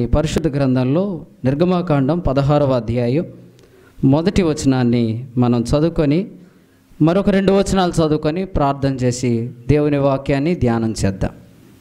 వచనాన్ని పరిశుద్ధ గ్రంథంలో నిర్గమాకాండం 16వ అధ్యాయం మొదటి వచనాన్ని మనం చదువుకొని మరొక 2 వచనాలు చదువుకొని ప్రార్థన చేసి దేవుని వాక్యాన్ని ధ్యానం చేద్దాం.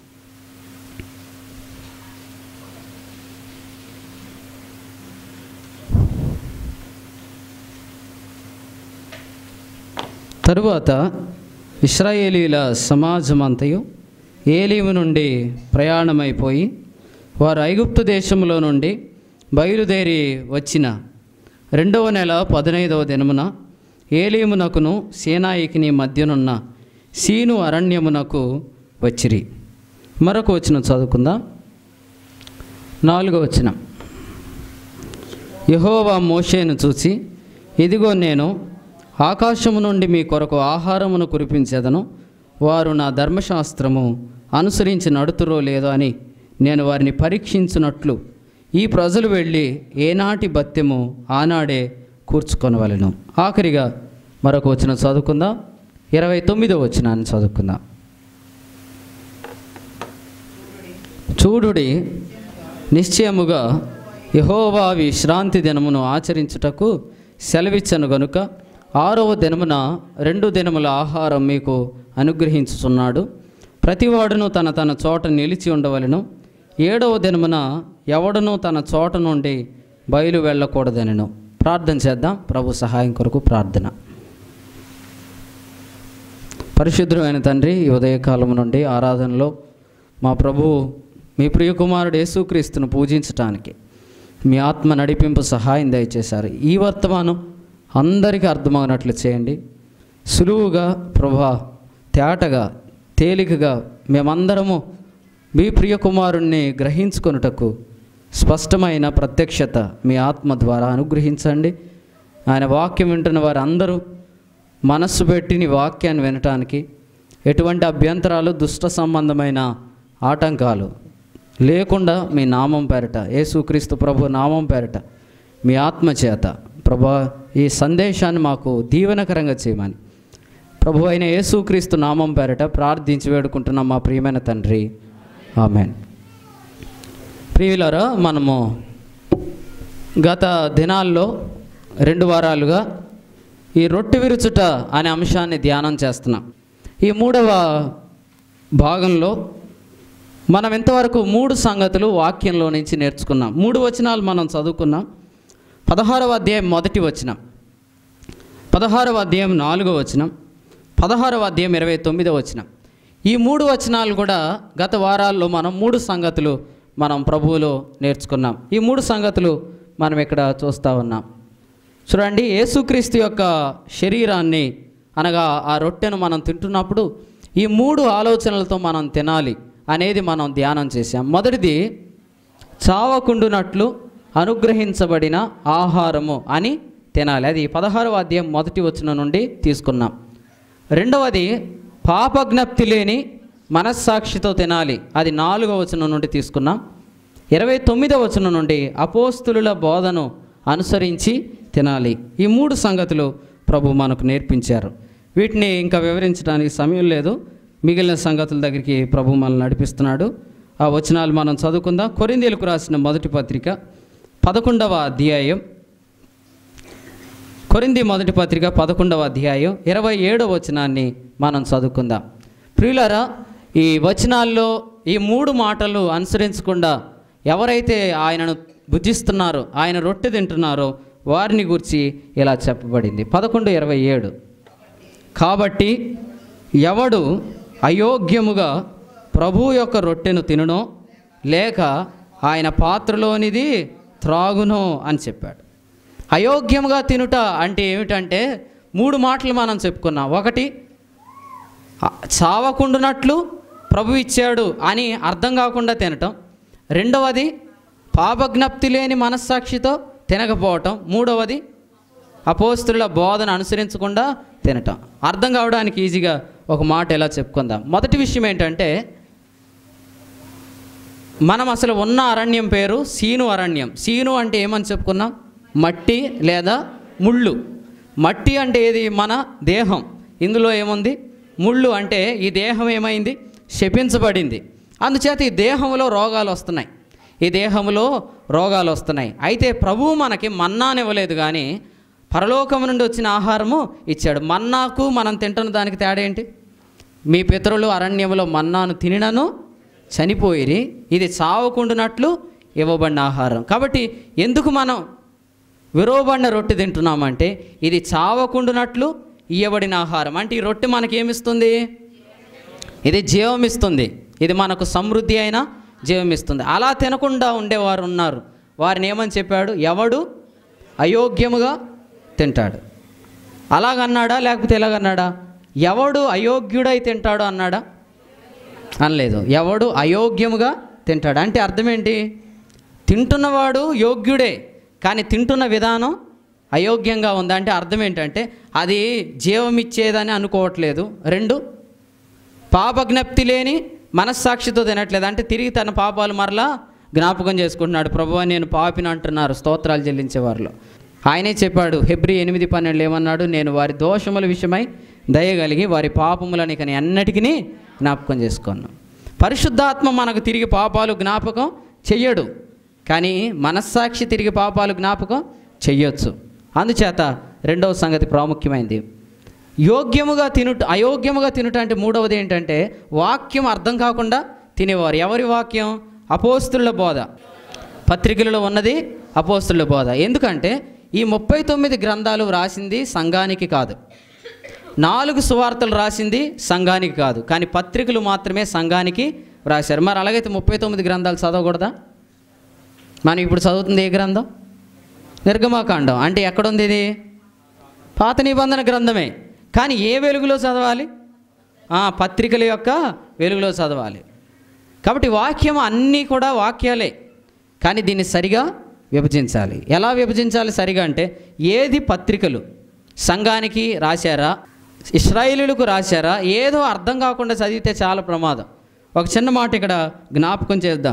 తరువాత ఇశ్రాయేలీల సమాజమంతయు ఏలీము నుండి ప్రయాణమైపోయి వారు ఐగుప్తు దేశంలో నుండి బయలుదేరి వచ్చిన 2వ నెల 15వ దినమున ఏలీమునకును సీనాయికిని మధ్యనున్న సీను అరణ్యమునకు వచ్చిరి. మరొక వచనం చదువుకుందాం. 4వ వచనం. యెహోవా మోషేను చూసి, ఇదిగో నేను ఆకాశము నుండి మీ కొరకు ఆహారమును కురిపించేదను, వారు నా ధర్మశాస్త్రము అనుసరించి నడుతురో లేదో అని నేను వారిని పరీక్షించున్నట్లు ఈ ప్రజలు వెళ్ళి ఏనాటి భత్యము ఆనాడే కూర్చుకొనవలెను. ఆఖరిగా మరొక వచనం చదువుకుందాం. 29వ వచనాన్ని చదువుకుందాం. చూడుడి, నిశ్చయముగా యెహోవా విశ్రాంతి దినమును ఆచరించుటకు సెలవిచ్చను గనుక 6వ దినమున 2 దినముల ఆహారం మీకు అనుగ్రహించుచున్నాడు. ప్రతివాడును తన తన చోట నిలిచి ఉండవలెను. 7వ దినమున ఎవడునూ తన చోట నుండి బయలు వెళ్ళకూడదనెను. ప్రార్థన చేద్దాం. ప్రభు సహాయం కొరకు ప్రార్థన. పరిశుద్ధమైన తండ్రి, ఈ ఉదయకాలం నుండి ఆరాధనలో మా ప్రభువు మీ ప్రియకుమారుడు యేసుక్రీస్తును పూజించటానికి మీ ఆత్మ నడిపింపు సహాయం దయచేశారు. ఈ వర్తమానం అందరికీ అర్థమవునట్లు చేయండి. సులువుగా ప్రభా, తేటగా, తేలికగా మేమందరము మీ ప్రియకుమారుణ్ణి గ్రహించుకొనుటకు స్పష్టమైన ప్రత్యక్షత మీ ఆత్మ ద్వారా అనుగ్రహించండి. ఆయన వాక్యం వింటున్న వారు అందరూ మనస్సు పెట్టి నీ వాక్యాన్ని వినటానికి ఎటువంటి అభ్యంతరాలు, దుష్ట సంబంధమైన ఆటంకాలు లేకుండా మీ నామం పేరట, యేసుక్రీస్తు ప్రభు నామం పేరట మీ ఆత్మ చేత ప్రభా ఈ సందేశాన్ని మాకు దీవెనకరంగా చేయమని ప్రభు అయిన యేసుక్రీస్తు నామం పేరట ప్రార్థించి వేడుకుంటున్నాం మా ప్రియమైన తండ్రి, ఆమెన్. ప్రియులారా, మనము గత దినాల్లో 2 వారాలుగా ఈ రొట్టె విరుచుట అనే అంశాన్ని ధ్యానం చేస్తున్నాం. ఈ 3వ భాగంలో మనం ఇంతవరకు 3 సంగతులు వాక్యంలో నుంచి నేర్చుకున్నాం. 3 వచనాలు మనం చదువుకున్నాం. 16వ అధ్యాయం 1వ వచనం, 16వ అధ్యాయం 4వ వచనం, 16వ అధ్యాయం 29వ వచనం. ఈ 3 వచనాలు కూడా గత వారాల్లో మనం 3 సంగతులు మనం ప్రభువులో నేర్చుకున్నాం. ఈ 3 సంగతులు మనం ఇక్కడ చూస్తూ ఉన్నాం. చూడండి, యేసుక్రీస్తు యొక్క శరీరాన్ని అనగా ఆ రొట్టెను మనం తింటున్నప్పుడు ఈ 3 ఆలోచనలతో మనం తినాలి అనేది మనం ధ్యానం చేశాం. మొదటిది, చావకుండునట్లు అనుగ్రహించబడిన ఆహారము అని తినాలి. అది 16వ అధ్యాయం 1వ వచనం నుండి తీసుకున్నాం. 2వది, పాపజ్ఞప్తి లేని మనస్సాక్షితో తినాలి. అది 4వ వచనం నుండి తీసుకున్నాం. 29వ వచనం నుండి అపోస్తులుల బోధను అనుసరించి తినాలి. ఈ 3 సంగతులు ప్రభు మనకు నేర్పించారు. వీటిని ఇంకా వివరించడానికి సమయం లేదు. మిగిలిన సంగతుల దగ్గరికి ప్రభు మనల్ని నడిపిస్తున్నాడు. ఆ వచనాలు మనం చదువుకుందాం. కొరింథీయులకు రాసిన మొదటి పత్రిక 11వ అధ్యాయం, కొరింథీ మొదటి పత్రిక 11వ అధ్యాయం 27వ వచనాన్ని మనం చదువుకుందాం. ప్రియులారా, ఈ వచనాల్లో ఈ 3 మాటలు అనుసరించకుండా ఎవరైతే ఆయనను భుజిస్తున్నారో, ఆయన రొట్టె తింటున్నారో వారిని గురించి ఇలా చెప్పబడింది. 11:27. కాబట్టి ఎవడు అయోగ్యముగా ప్రభు యొక్క రొట్టెను తినునో లేక ఆయన పాత్రలోనిది త్రాగునో అని చెప్పాడు. అయోగ్యముగా తినుట అంటే ఏమిటంటే 3 మాటలు మనం చెప్పుకున్నాం. 1, చావకుండునట్లు ప్రభు ఇచ్చాడు అని అర్థం కాకుండా తినటం. 2వది, పాపజ్ఞప్తి లేని మనస్సాక్షితో తినకపోవటం. 3వది, అపోస్తుల బోధన అనుసరించకుండా తినటం. అర్థం కావడానికి ఈజీగా ఒక మాట ఎలా చెప్పుకుందాం. మొదటి విషయం ఏంటంటే, మనం అసలు ఉన్న అరణ్యం పేరు సీను అరణ్యం. సీను అంటే ఏమని చెప్పుకున్నాం? మట్టి లేదా ముళ్ళు. మట్టి అంటే ఏది? మన దేహం. ఇందులో ఏముంది? ముళ్ళు. అంటే ఈ దేహం ఏమైంది? శపించబడింది. అందుచేత ఈ దేహంలో రోగాలు వస్తున్నాయి. ఈ దేహంలో రోగాలు వస్తున్నాయి. అయితే ప్రభువు మనకి మన్నానివ్వలేదు, కానీ పరలోకం నుండి వచ్చిన ఆహారము ఇచ్చాడు. మన్నాకు మనం తింటున్న దానికి తేడా ఏంటి? మీ పితరులు అరణ్యంలో మన్నాను తినినను చనిపోయిరి, ఇది చావకుండునట్లు ఇవ్వబడిన ఆహారం. కాబట్టి ఎందుకు మనం విరోబడిన రొట్టె తింటున్నామంటే ఇది చావకుండునట్లు ఇవ్వబడిన ఆహారం. అంటే ఈ రొట్టె మనకేమిస్తుంది? ఇది జీవం ఇస్తుంది. ఇది మనకు సమృద్ధి అయిన జీవం ఇస్తుంది. అలా తినకుండా ఉండేవారు ఉన్నారు. వారిని ఏమని చెప్పాడు? ఎవడు అయోగ్యముగా తింటాడు. అలాగన్నాడా లేకపోతే ఎలాగన్నాడా? ఎవడు అయోగ్యుడై తింటాడు అన్నాడా? అనలేదు. ఎవడు అయోగ్యముగా తింటాడు అంటే అర్థం ఏంటి? తింటున్నవాడు యోగ్యుడే, కానీ తింటున్న విధానం అయోగ్యంగా ఉంది. అంటే అర్థం ఏంటంటే అది జీవం ఇచ్చేదని అనుకోవట్లేదు. 2, పాపజ్ఞప్తి లేని మనస్సాక్షితో తినట్లేదు. అంటే తిరిగి తన పాపాలు మరలా జ్ఞాపకం చేసుకుంటున్నాడు. ప్రభువా నేను పాపిని అంటున్నారు స్తోత్రాలు చెల్లించేవారిలో. ఆయనే చెప్పాడు హెబ్రీ 8:12 ఏమన్నాడు? నేను వారి దోషముల విషయమై దయగలిగి వారి పాపములని కానీ అన్నిటికీ జ్ఞాపకం చేసుకున్నాను. పరిశుద్ధాత్మ మనకు తిరిగి పాపాలు జ్ఞాపకం చెయ్యడు, కానీ మనస్సాక్షి తిరిగి పాపాలు జ్ఞాపకం చెయ్యొచ్చు. అందుచేత 2వ సంగతి ప్రాముఖ్యమైనది. యోగ్యముగా తినుట అయోగ్యముగా తినుట అంటే 3వది ఏంటంటే వాక్యం అర్థం కాకుండా తినేవారు. ఎవరి వాక్యం? అపోస్తుల బోధ. పత్రికలలో ఉన్నది అపోస్తుల బోధ. ఎందుకంటే ఈ 39 గ్రంథాలు రాసింది సంఘానికి కాదు, 4 సువార్తలు రాసింది సంఘానికి కాదు, కానీ పత్రికలు మాత్రమే సంఘానికి రాశారు. మరి అలాగైతే 39 గ్రంథాలు చదవకూడదా? మనం ఇప్పుడు చదువుతుంది ఏ గ్రంథం? నిర్గమాకాండం. అంటే ఎక్కడుంది ఇది? పాత నిబంధన గ్రంథమే, కానీ ఏ వెలుగులో చదవాలి? పత్రికల యొక్క వెలుగులో చదవాలి. కాబట్టి వాక్యం అన్నీ కూడా వాక్యాలే, కానీ దీన్ని సరిగా విభజించాలి. ఎలా విభజించాలి సరిగా అంటే ఏది పత్రికలు సంఘానికి రాశారా, ఇశ్రాయేలీయులకు రాశారా, ఏదో అర్థం కాకుండా చదివితే చాలా ప్రమాదం. ఒక చిన్న మాట ఇక్కడ జ్ఞాపకం చేద్దాం.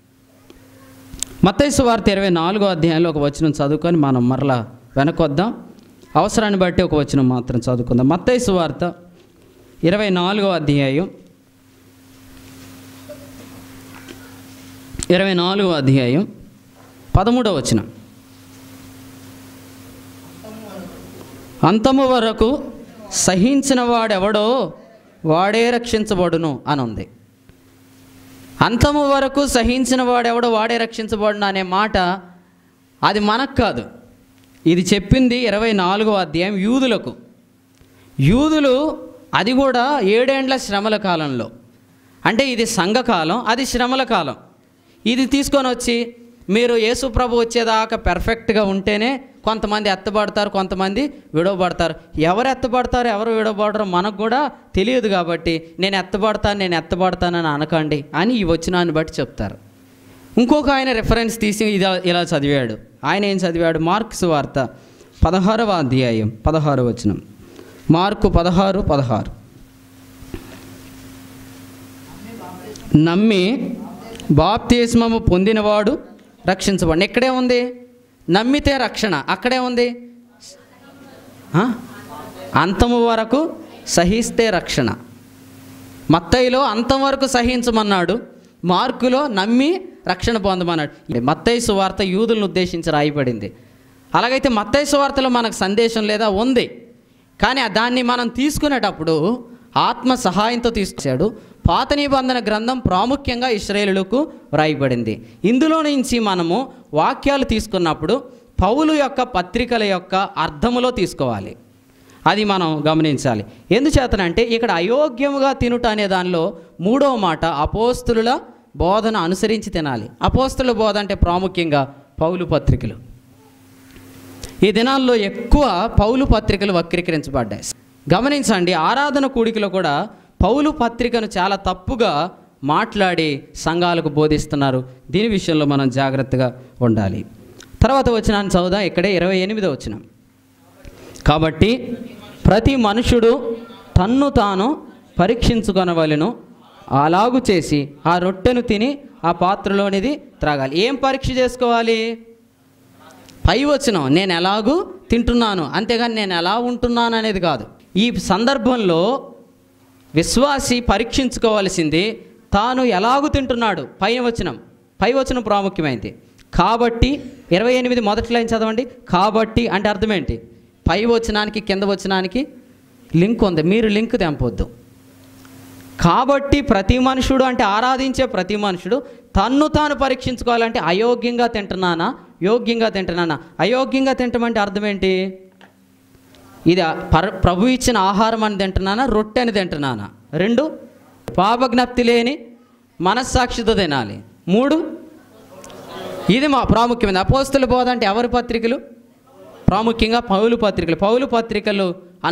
మత్తయి సువార్త 24వ అధ్యాయంలో ఒక వచనం చదువుకొని మనం మరలా వెనకొద్దాం. అవసరాన్ని బట్టి ఒక వచనం మాత్రం చదువుకుందాం. మత్తయి సువార్త 24వ అధ్యాయం 24వ అధ్యాయం 13వ వచనం. అంతము వరకు సహించిన వాడెవడో వాడే రక్షించబడును అని ఉంది. అంతము వరకు సహించిన వాడెవడో వాడే రక్షించబడును అనే మాట అది మనకు కాదు. ఇది చెప్పింది 24వ అధ్యాయం యూదులకు. యూదులు అది కూడా 7 ఏండ్ల శ్రమల కాలంలో. అంటే ఇది సంఘకాలం, అది శ్రమల కాలం. ఇది తీసుకొని వచ్చి మీరు యేసు ప్రభు వచ్చేదాకా పెర్ఫెక్ట్గా ఉంటేనే కొంతమంది ఎత్తబడతారు, కొంతమంది విడవబడతారు. ఎవరు ఎత్తబడతారు ఎవరు విడవబడరు మనకు కూడా తెలియదు. కాబట్టి నేను ఎత్తబడతానని అనకండి అని ఈ వచనాన్ని బట్టి చెప్తారు. ఇంకొక ఆయన రెఫరెన్స్ తీసి ఇలా చదివాడు. ఆయన ఏం చదివాడు? మార్కు సువార్త 16వ అధ్యాయం 16వ వచనం. మార్కు 16:16. నమ్మి బాప్తిస్మము పొందినవాడు రక్షించబడి. ఇక్కడే ఉంది నమ్మితే రక్షణ, అక్కడే ఉంది అంతము వరకు సహిస్తే రక్షణ. మత్తయిలో అంతం వరకు సహించమన్నాడు, మార్కులో నమ్మి రక్షణ పొందమన్నాడు. మత్తయి సువార్త యూదులను ఉద్దేశించి రాయబడింది. అలాగైతే మత్తయి సువార్తలో మనకు సందేశం లేదా? ఉంది, కానీ దాన్ని మనం తీసుకునేటప్పుడు ఆత్మ సహాయంతో తీసుకొచ్చాడు. పాత నిబంధన గ్రంథం ప్రాముఖ్యంగా ఇశ్రాయేలులకు వ్రాయబడింది. ఇందులో నుంచి మనము వాక్యాలు తీసుకున్నప్పుడు పౌలు యొక్క పత్రికల యొక్క అర్థములో తీసుకోవాలి. అది మనం గమనించాలి. ఎందుచేతనంటే ఇక్కడ అయోగ్యముగా తినుట అనే దానిలో 3వ మాట అపోస్తుల బోధన అనుసరించి తినాలి. అపోస్తుల బోధ అంటే ప్రాముఖ్యంగా పౌలు పత్రికలు. ఈ దినాల్లో ఎక్కువ పౌలు పత్రికలు వక్రీకరించబడ్డాయి. గమనించండి, ఆరాధన కూడికలో కూడా పౌలు పత్రికను చాలా తప్పుగా మాట్లాడి సంఘాలకు బోధిస్తున్నారు. దీని విషయంలో మనం జాగ్రత్తగా ఉండాలి. తర్వాత వచనాన్ని చదువుదాం. ఇక్కడే 28వ వచనం. కాబట్టి ప్రతి మనుషుడు తన్ను తాను పరీక్షించుకొనవలెను, అలాగు చేసి ఆ రొట్టెను తిని ఆ పాత్రలోనిది త్రాగాలి. ఏం పరీక్ష చేసుకోవాలి? పై వచనం నేను ఎలాగూ తింటున్నాను, అంతేగాని నేను ఎలా ఉంటున్నాను అనేది కాదు. ఈ సందర్భంలో విశ్వాసి పరీక్షించుకోవాల్సింది తాను ఎలాగూ తింటున్నాడు. పైన వచనం పై వచనం ప్రాముఖ్యమైనది. కాబట్టి 28 మొదటి లైన్ చదవండి. కాబట్టి అంటే అర్థం ఏంటి? పై వచనానికి కింద వచనానికి లింక్ ఉంది, మీరు లింక్ తెంపొద్దు. కాబట్టి ప్రతి మనుషుడు అంటే ఆరాధించే ప్రతి మనుషుడు తన్ను తాను పరీక్షించుకోవాలంటే అయోగ్యంగా తింటున్నానా, యోగ్యంగా తింటున్నానా? అయోగ్యంగా తింటమంటే అర్థం ఏంటి? ఇది ప్రభు ఇచ్చిన ఆహారం అని తింటున్నానా, రొట్టె అని తింటున్నానా? 2, పాపజ్ఞప్తి లేని మనస్సాక్షితో తినాలి. 3, ఇది మా ప్రాముఖ్యమైనది. అపోస్తుల బోధ అంటే ఎవరి పత్రికలు? ప్రాముఖ్యంగా పౌలు పత్రికలు. పౌలు పత్రికలు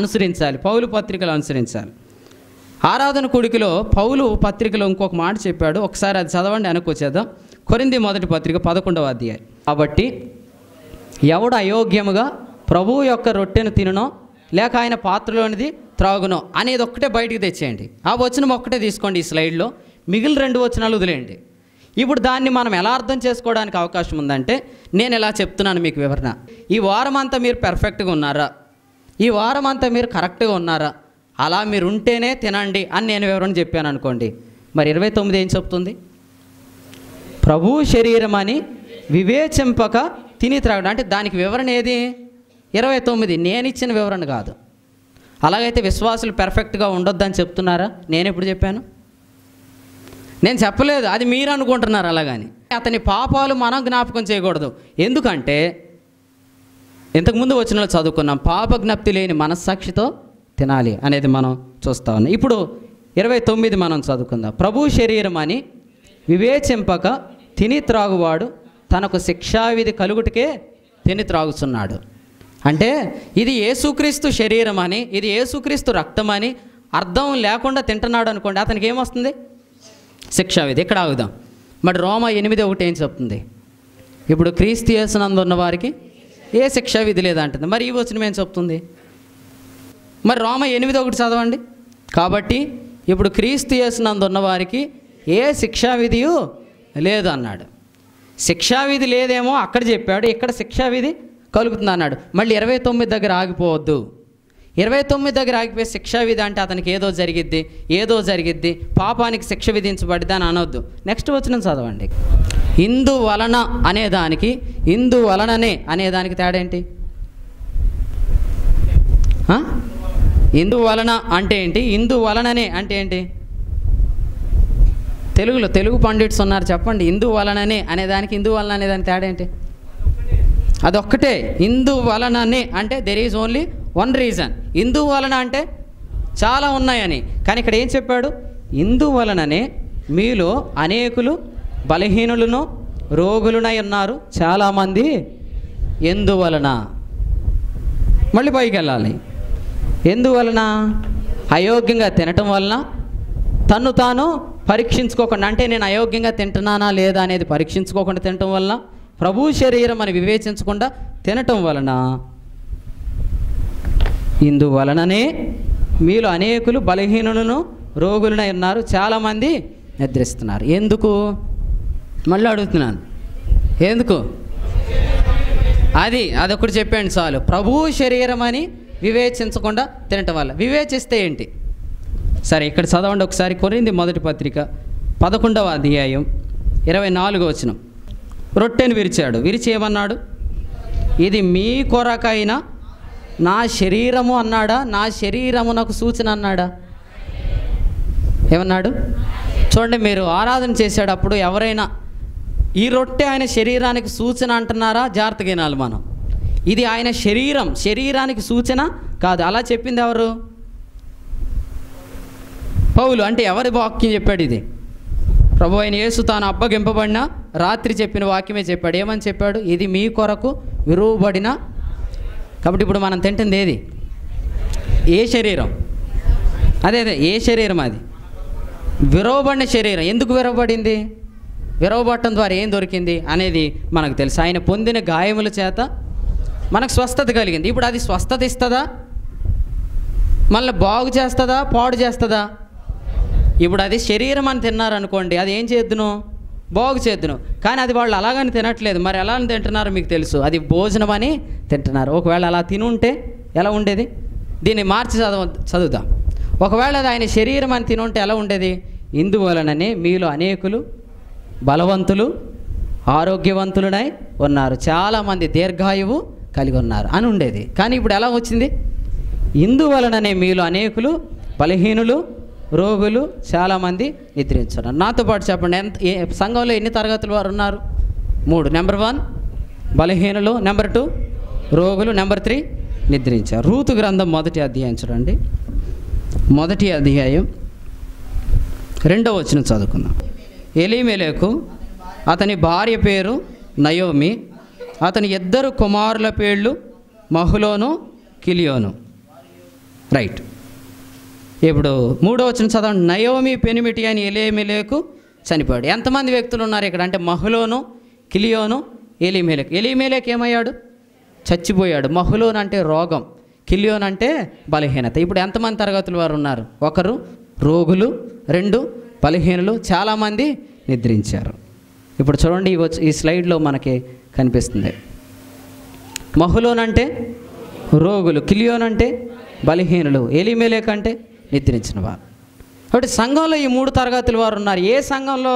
అనుసరించాలి. ఆరాధన కూడికలో పౌలు పత్రికలో ఇంకొక మాట చెప్పాడు, ఒకసారి అది చదవండి, అనుకొచ్చేద్దాం. కొరింథీ మొదటి పత్రిక 11వ అధ్యాయం. కాబట్టి ఎవడు అయోగ్యముగా ప్రభువు యొక్క రొట్టెను తిననో లేక ఆయన పాత్రలోనిది త్రాగునో అనేది ఒక్కటే బయటికి తెచ్చేయండి. ఆ వచనం ఒక్కటే తీసుకోండి ఈ స్లైడ్లో, మిగిలిన 2 వచనాలు వదిలేయండి. ఇప్పుడు దాన్ని మనం ఎలా అర్థం చేసుకోవడానికి అవకాశం ఉందంటే, నేను ఎలా చెప్తున్నాను మీకు వివరణ. ఈ వారం అంతా మీరు పెర్ఫెక్ట్గా ఉన్నారా? ఈ వారం అంతా మీరు కరెక్ట్గా ఉన్నారా? అలా మీరు ఉంటేనే తినండి అని నేను వివరణ చెప్పాను అనుకోండి. మరి 29 ఏం చెప్తుంది? ప్రభు శరీరం అని వివేచింపక తిని త్రాగడం. అంటే దానికి వివరణ ఏది? 29. నేను ఇచ్చిన వివరణ కాదు. అలాగైతే విశ్వాసులు పెర్ఫెక్ట్గా ఉండొద్దని చెప్తున్నారా? నేను ఎప్పుడు చెప్పాను? నేను చెప్పలేదు, అది మీరు అనుకుంటున్నారు అలాగని. అతని పాపాలు మనం జ్ఞాపకం చేయకూడదు. ఎందుకంటే ఇంతకుముందు వచనంలో చదువుకున్నాం, పాపజ్ఞప్తి లేని మనస్సాక్షితో తినాలి అనేది మనం చూస్తా ఉన్నాం. ఇప్పుడు 29 మనం చదువుకుందాం. ప్రభు శరీరం అని వివేచింపక తిని త్రాగువాడు తనకు శిక్షావిధి కలుగుటకే తిని త్రాగుతున్నాడు. అంటే ఇది యేసుక్రీస్తు శరీరం అని, ఇది యేసుక్రీస్తు రక్తం అని అర్థం లేకుండా తింటున్నాడు అనుకోండి, అతనికి ఏమొస్తుంది? శిక్షావిధి. ఇక్కడ ఆగుదాం. మరి రోమా 8:1 ఏం చెప్తుంది? ఇప్పుడు క్రీస్తు యేసునందు ఉన్న వారికి ఏ శిక్షావిధి లేదంటుంది. మరి ఈ వచనం ఏం చెప్తుంది? మరి రోమా 8:1 చదవండి. కాబట్టి ఇప్పుడు క్రీస్తు యేసునందు ఉన్న వారికి ఏ శిక్షావిధియు లేదు అన్నాడు. శిక్షావిధి లేదేమో అక్కడ చెప్పాడు, ఇక్కడ శిక్షావిధి కలుగుతుంది అన్నాడు. మళ్ళీ 29 దగ్గర ఆగిపోవద్దు. 29 దగ్గర ఆగిపోయి శిక్షావిధి అంటే అతనికి ఏదో జరిగిద్ది, పాపానికి శిక్ష విధించబడిద్ది అని అనొద్దు. నెక్స్ట్ వచనం చదవండి. ఇందువలన అనేదానికి ఇందువలననే అనేదానికి తేడా ఏంటి? ఇందువలన అంటే ఏంటి? ఇందువలననే అంటే ఏంటి? తెలుగు పండిట్స్ ఉన్నారు, చెప్పండి. ఇందువలననే అనేదానికి ఇందువలన అనేదానికి తేడా ఏంటి? అదొక్కటే. ఇందువలననే అంటే there is only one reason. ఇందువలన అంటే చాలా ఉన్నాయని, కానీ ఇక్కడ ఏం చెప్పాడు? ఇందువలననే మీలో అనేకులు బలహీనులను రోగులునై ఉన్నారు చాలామంది. ఎందువలన? మళ్ళీ పైకి వెళ్ళాలి. ఎందువలన? అయోగ్యంగా తినటం వలన, తన్ను తాను పరీక్షించుకోకుండా, అంటే నేను అయోగ్యంగా తింటున్నానా లేదా అనేది పరీక్షించుకోకుండా తినటం వలన, ప్రభు శరీరం అని వివేచించకుండా తినటం వలన, ఇందువలననే మీలో అనేకులు బలహీనులను రోగులనై ఉన్నారు చాలామంది నిద్రిస్తున్నారు. ఎందుకు? మళ్ళీ అడుగుతున్నాను, ఎందుకు? అదొకటి చెప్పండి చాలు. ప్రభు శరీరం అని వివేచించకుండా తినటం వల్ల. వివేచిస్తే ఏంటి? సరే, ఇక్కడ చదవండి ఒకసారి. కొరింథీ మొదటి పత్రిక 11వ అధ్యాయం 24వ వచనం. రొట్టెను విరిచాడు, విరిచి ఏమన్నాడు? ఇది మీ కొరకైన నా శరీరము అన్నాడా? నా శరీరమునకు సూచన అన్నాడా? ఏమన్నాడు? చూడండి, మీరు ఆరాధన చేసేటప్పుడు ఎవరైనా ఈ రొట్టె ఆయన శరీరానికి సూచన అంటున్నారా? జాగ్రత్తగా వినాలి మనం. ఇది ఆయన శరీరానికి సూచన కాదు. అలా చెప్పింది ఎవరు? పౌలు. అంటే ఎవరి వాక్యం చెప్పాడు ఇది? ప్రభు అయిన యేసు తాను అప్పగింపబడిన రాత్రి చెప్పిన వాక్యమే చెప్పాడు. ఏమని చెప్పాడు? ఇది మీ కొరకు విరువబడిన. కాబట్టి ఇప్పుడు మనం తింటుంది ఏది? ఏ శరీరం? అదే ఏ శరీరం? అది విరవబడిన శరీరం. ఎందుకు విరవబడింది? విరవబడటం ద్వారా ఏం దొరికింది అనేది మనకు తెలుసు. ఆయన పొందిన గాయముల చేత మనకు స్వస్థత కలిగింది. ఇప్పుడు అది స్వస్థత ఇస్తుందా? మళ్ళీ బాగు చేస్తుందా? పాడు చేస్తుందా? ఇప్పుడు అది శరీరం అని తిన్నారనుకోండి, అది ఏం చేద్దును? బాగు చేద్దును. కానీ అది వాళ్ళు అలాగని తినట్లేదు. మరి ఎలా తింటున్నారో మీకు తెలుసు. అది భోజనం అని తింటున్నారు. ఒకవేళ అలా తినుంటే ఎలా ఉండేది? దీన్ని మార్చి చదువుదాం. ఒకవేళ అది ఆయన శరీరం అని తినుంటే ఎలా ఉండేది? ఇందువలననే మీలో అనేకులు బలవంతులు ఆరోగ్యవంతులనై ఉన్నారు, చాలామంది దీర్ఘాయువు కలిగి ఉన్నారు అని ఉండేది. కానీ ఇప్పుడు ఎలా వచ్చింది? ఇందువలననే మీలో అనేకులు బలహీనులు, రోగులు, చాలామంది నిద్రించున్నారు. నాతో పాటు చెప్పండి, సంఘంలో ఎన్ని తరగతుల వారు ఉన్నారు? 3. నెంబర్ 1 బలహీనులు, నెంబర్ 2 రోగులు, నెంబర్ 3 నిద్రించారు. రూతు గ్రంథం 1వ అధ్యాయం చూడండి. 1వ అధ్యాయం 2వ వచనం చదువుకుందాం. ఎలీమెలెకు అతని భార్య పేరు నయోమి, అతని 2 కుమారుల పేర్లు మహులోను, కిలియోను. రైట్. ఇప్పుడు 3వ వచనం చదవండి. నయోమి పెనిమిటి అని ఎలీమెలెకు చనిపోయాడు. ఎంతమంది వ్యక్తులు ఉన్నారు ఇక్కడ అంటే మహులోను, కిలియోను, ఎలీమెలెకు. ఎలీమెలెకు ఏమయ్యాడు? చచ్చిపోయాడు. మహులోను అంటే రోగం, కిలియోను అంటే బలహీనత. ఇప్పుడు ఎంతమంది తరగతుల వారు ఉన్నారు? 1 రోగులు, 2 బలహీనులు, చాలామంది నిద్రించారు. ఇప్పుడు చూడండి, ఈ స్లైడ్లో మనకి కనిపిస్తుంది. మహులోను అంటే రోగులు, కిలియోను అంటే బలహీనులు, ఎలీమెలెకు అంటే నిద్రించిన వారు. కాబట్టి సంఘంలో ఈ 3 తరగతుల వారు ఉన్నారు. ఏ సంఘంలో?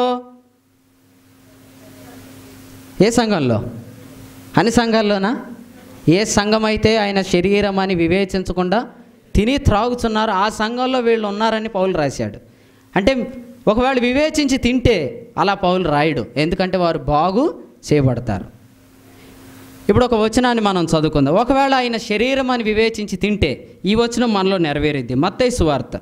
అన్ని సంఘాల్లోనా? ఏ సంఘం అయితే ఆయన శరీరం అని వివేచించకుండా తిని త్రాగుతున్నారు, ఆ సంఘంలో వీళ్ళు ఉన్నారని పౌలు రాశాడు. అంటే ఒకవేళ వివేచించి తింటే అలా పౌలు రాయడు, ఎందుకంటే వారు బాగు చేయబడతారు. ఇప్పుడు ఒక వచనాన్ని మనం చదువుకుందాం. ఒకవేళ ఆయన శరీరం అని వివేచించి తింటే ఈ వచనం మనలో నెరవేరిద్ది. మత్తయి సువార్త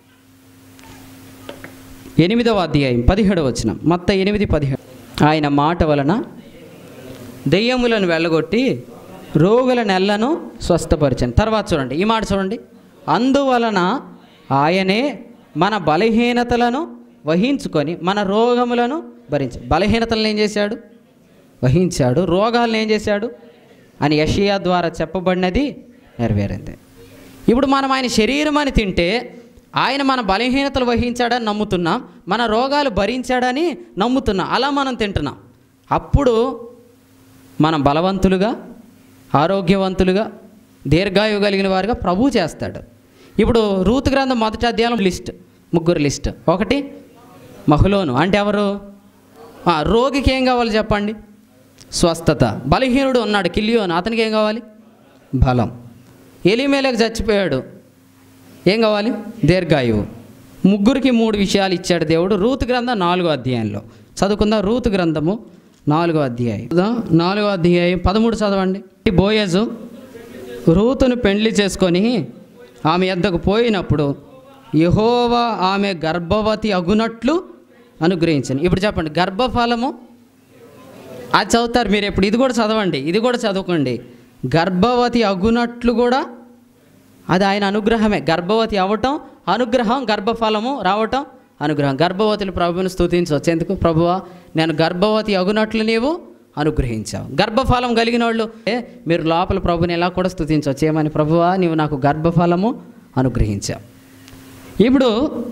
8వ అధ్యాయం 17వ వచనం. మత్తయి 8:17. ఆయన మాట వలన దెయ్యములను వెళ్ళగొట్టి రోగుల నెల్లను స్వస్థపరిచాను. తర్వాత చూడండి, ఈ మాట చూడండి. అందువలన ఆయనే మన బలహీనతలను వహించుకొని మన రోగములను భరించాడు. బలహీనతలను ఏం చేశాడు? వహించాడు. రోగాలను ఏం చేశాడు అని యెషయా ద్వారా చెప్పబడినది నెరవేరింది. ఇప్పుడు మనం ఆయన శరీరం అని తింటే ఆయన మన బలహీనతలు వహించాడని నమ్ముతున్నాం, మన రోగాలు భరించాడని నమ్ముతున్నాం. అలా మనం తింటున్నాం. అప్పుడు మనం బలవంతులుగా, ఆరోగ్యవంతులుగా, దీర్ఘాయువు కలిగిన వారుగా ప్రభువు చేస్తాడు. ఇప్పుడు రూతు గ్రంథం 1వ అధ్యాయం లిస్ట్, 3 లిస్ట్. 1 మహులోను అంటే ఎవరు? రోగికి ఏం కావాలి చెప్పండి? స్వస్థత. బలహీనుడు ఉన్నాడు కిలియోను, అతనికి ఏం కావాలి? బలం. ఎలీమెలెకు చచ్చిపోయాడు, ఏం కావాలి? దీర్ఘాయువు. 3కి 3 విషయాలు ఇచ్చాడు దేవుడు. రూతు గ్రంథం 4వ అధ్యాయంలో చదువుకుందాం. రూతు గ్రంథము 4వ అధ్యాయం 4వ అధ్యాయం 13 చదవండి. బోయజు రూతును పెండ్లి చేసుకొని ఆమె యొద్దకు పోయినప్పుడు యెహోవా ఆమె గర్భవతి అగునట్లు అనుగ్రహించను. ఇప్పుడు చెప్పండి, గర్భఫలము అది చదువుతారు మీరు. ఎప్పుడు ఇది కూడా చదవండి, ఇది కూడా చదువుకోండి. గర్భవతి అగునట్లు కూడా అది ఆయన అనుగ్రహమే. గర్భవతి అవ్వటం అనుగ్రహం, గర్భఫలము రావటం అనుగ్రహం. గర్భవతులు ప్రభువుని స్తుతించవచ్చు. ఎందుకు? ప్రభువా నేను గర్భవతి అగునట్లు నీవు అనుగ్రహించావు. గర్భఫలం కలిగిన వాళ్ళు మీరు లోపల ప్రభుని ఎలా కూడా స్తుతించవచ్చు. ఏమని? ప్రభువా నీవు నాకు గర్భఫలము అనుగ్రహించావు. ఇప్పుడు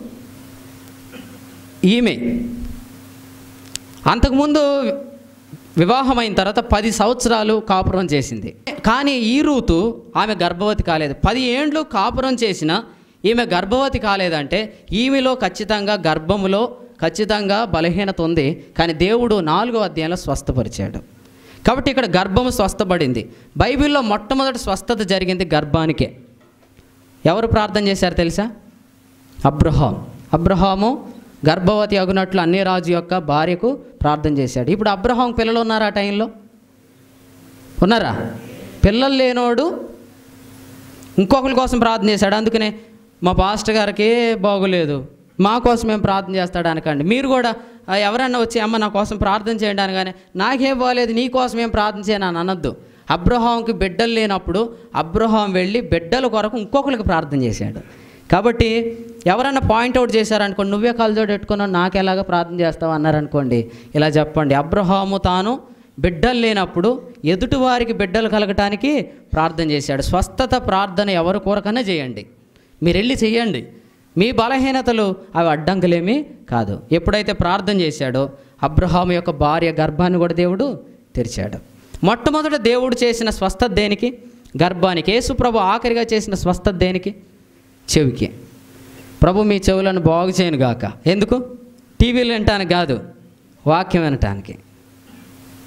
ఈమె అంతకుముందు వివాహమైన తర్వాత 10 సంవత్సరాలు కాపురం చేసింది. కానీ ఈ రూతు ఆమె గర్భవతి కాలేదు. 10 ఏండ్లు కాపురం చేసిన ఈమె గర్భవతి కాలేదంటే ఈమెలో ఖచ్చితంగా గర్భములో ఖచ్చితంగా బలహీనత ఉంది. కానీ దేవుడు 4వ అధ్యాయంలో స్వస్థపరిచాడు. కాబట్టి ఇక్కడ గర్భము స్వస్థపడింది. బైబిల్లో మొట్టమొదటి స్వస్థత జరిగింది గర్భానికే. ఎవరు ప్రార్థన చేశారు తెలుసా? అబ్రహాము గర్భవతి అగునట్లు అన్ని రాజు యొక్క భార్యకు ప్రార్థన చేశాడు. ఇప్పుడు అబ్రహాం పిల్లలు ఉన్నారా? ఆ టైంలో ఉన్నారా? పిల్లలు లేనోడు ఇంకొకరి కోసం ప్రార్థన చేశాడు. అందుకనే మా పాస్టర్ గారికి బాగోలేదు, మా కోసం ఏం ప్రార్థన చేస్తాడు అనకండి. మీరు కూడా ఎవరన్నా వచ్చి అమ్మ నా కోసం ప్రార్థన చేయండి అనగానే నాకేం బాగోలేదు నీ కోసం ఏం ప్రార్థన చేయను అని అనొద్దు. అబ్రహాంకి బిడ్డలు లేనప్పుడు అబ్రహాం వెళ్ళి బిడ్డల కొరకు ఇంకొకరికి ప్రార్థన చేశాడు. కాబట్టి ఎవరన్నా పాయింట్అవుట్ చేశారనుకోండి, నువ్వే కళ్ళజోడు పెట్టుకున్నావు నాకు ఎలాగ ప్రార్థన చేస్తావు అన్నారనుకోండి, ఇలా చెప్పండి, అబ్రహాము తాను బిడ్డలు లేనప్పుడు ఎదుటివారికి బిడ్డలు కలగటానికి ప్రార్థన చేశాడు. స్వస్థత ప్రార్థన ఎవరి కొరకన్నా చేయండి, మీరు వెళ్ళి చేయండి. మీ బలహీనతలు అవి అడ్డంకులేమీ కాదు. ఎప్పుడైతే ప్రార్థన చేశాడో అబ్రహాము యొక్క భార్య గర్భాన్ని కూడా దేవుడు తెరిచాడు. మొట్టమొదట దేవుడు చేసిన స్వస్థత దేనికి? గర్భానికి. యేసు ప్రభు ఆఖరిగా చేసిన స్వస్థత దేనికి? చెవికి. ప్రభు మీ చెవులను బాగు చేయను గాక. ఎందుకు? టీవీలు వినటానికి కాదు, వాక్యం వినటానికి.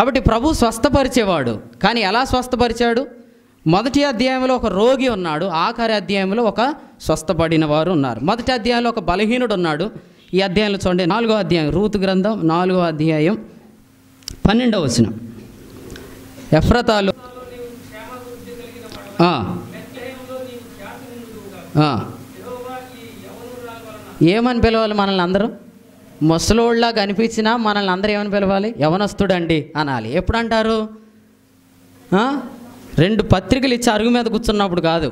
కాబట్టి ప్రభు స్వస్థపరిచేవాడు. కానీ ఎలా స్వస్థపరిచాడు? మొదటి అధ్యాయంలో ఒక రోగి ఉన్నాడు, ఆఖరి అధ్యాయంలో ఒక స్వస్థపడిన వారు ఉన్నారు. మొదటి అధ్యాయంలో ఒక బలహీనుడు ఉన్నాడు. ఈ అధ్యాయంలో చూడండి, 4వ అధ్యాయం, రూతు గ్రంథం 4వ అధ్యాయం 12వ వచనం. ఎఫ్రతాలో ఏమని పిలవాలి మనల్ని అందరూ? ముసలోళ్ళలా కనిపించినా మనల్ని అందరూ ఏమని పిలవాలి? యవనస్తుడండి అనాలి. ఎప్పుడు అంటారు? 2 పత్రికలు ఇచ్చి అరుగు మీద కూర్చున్నప్పుడు కాదు.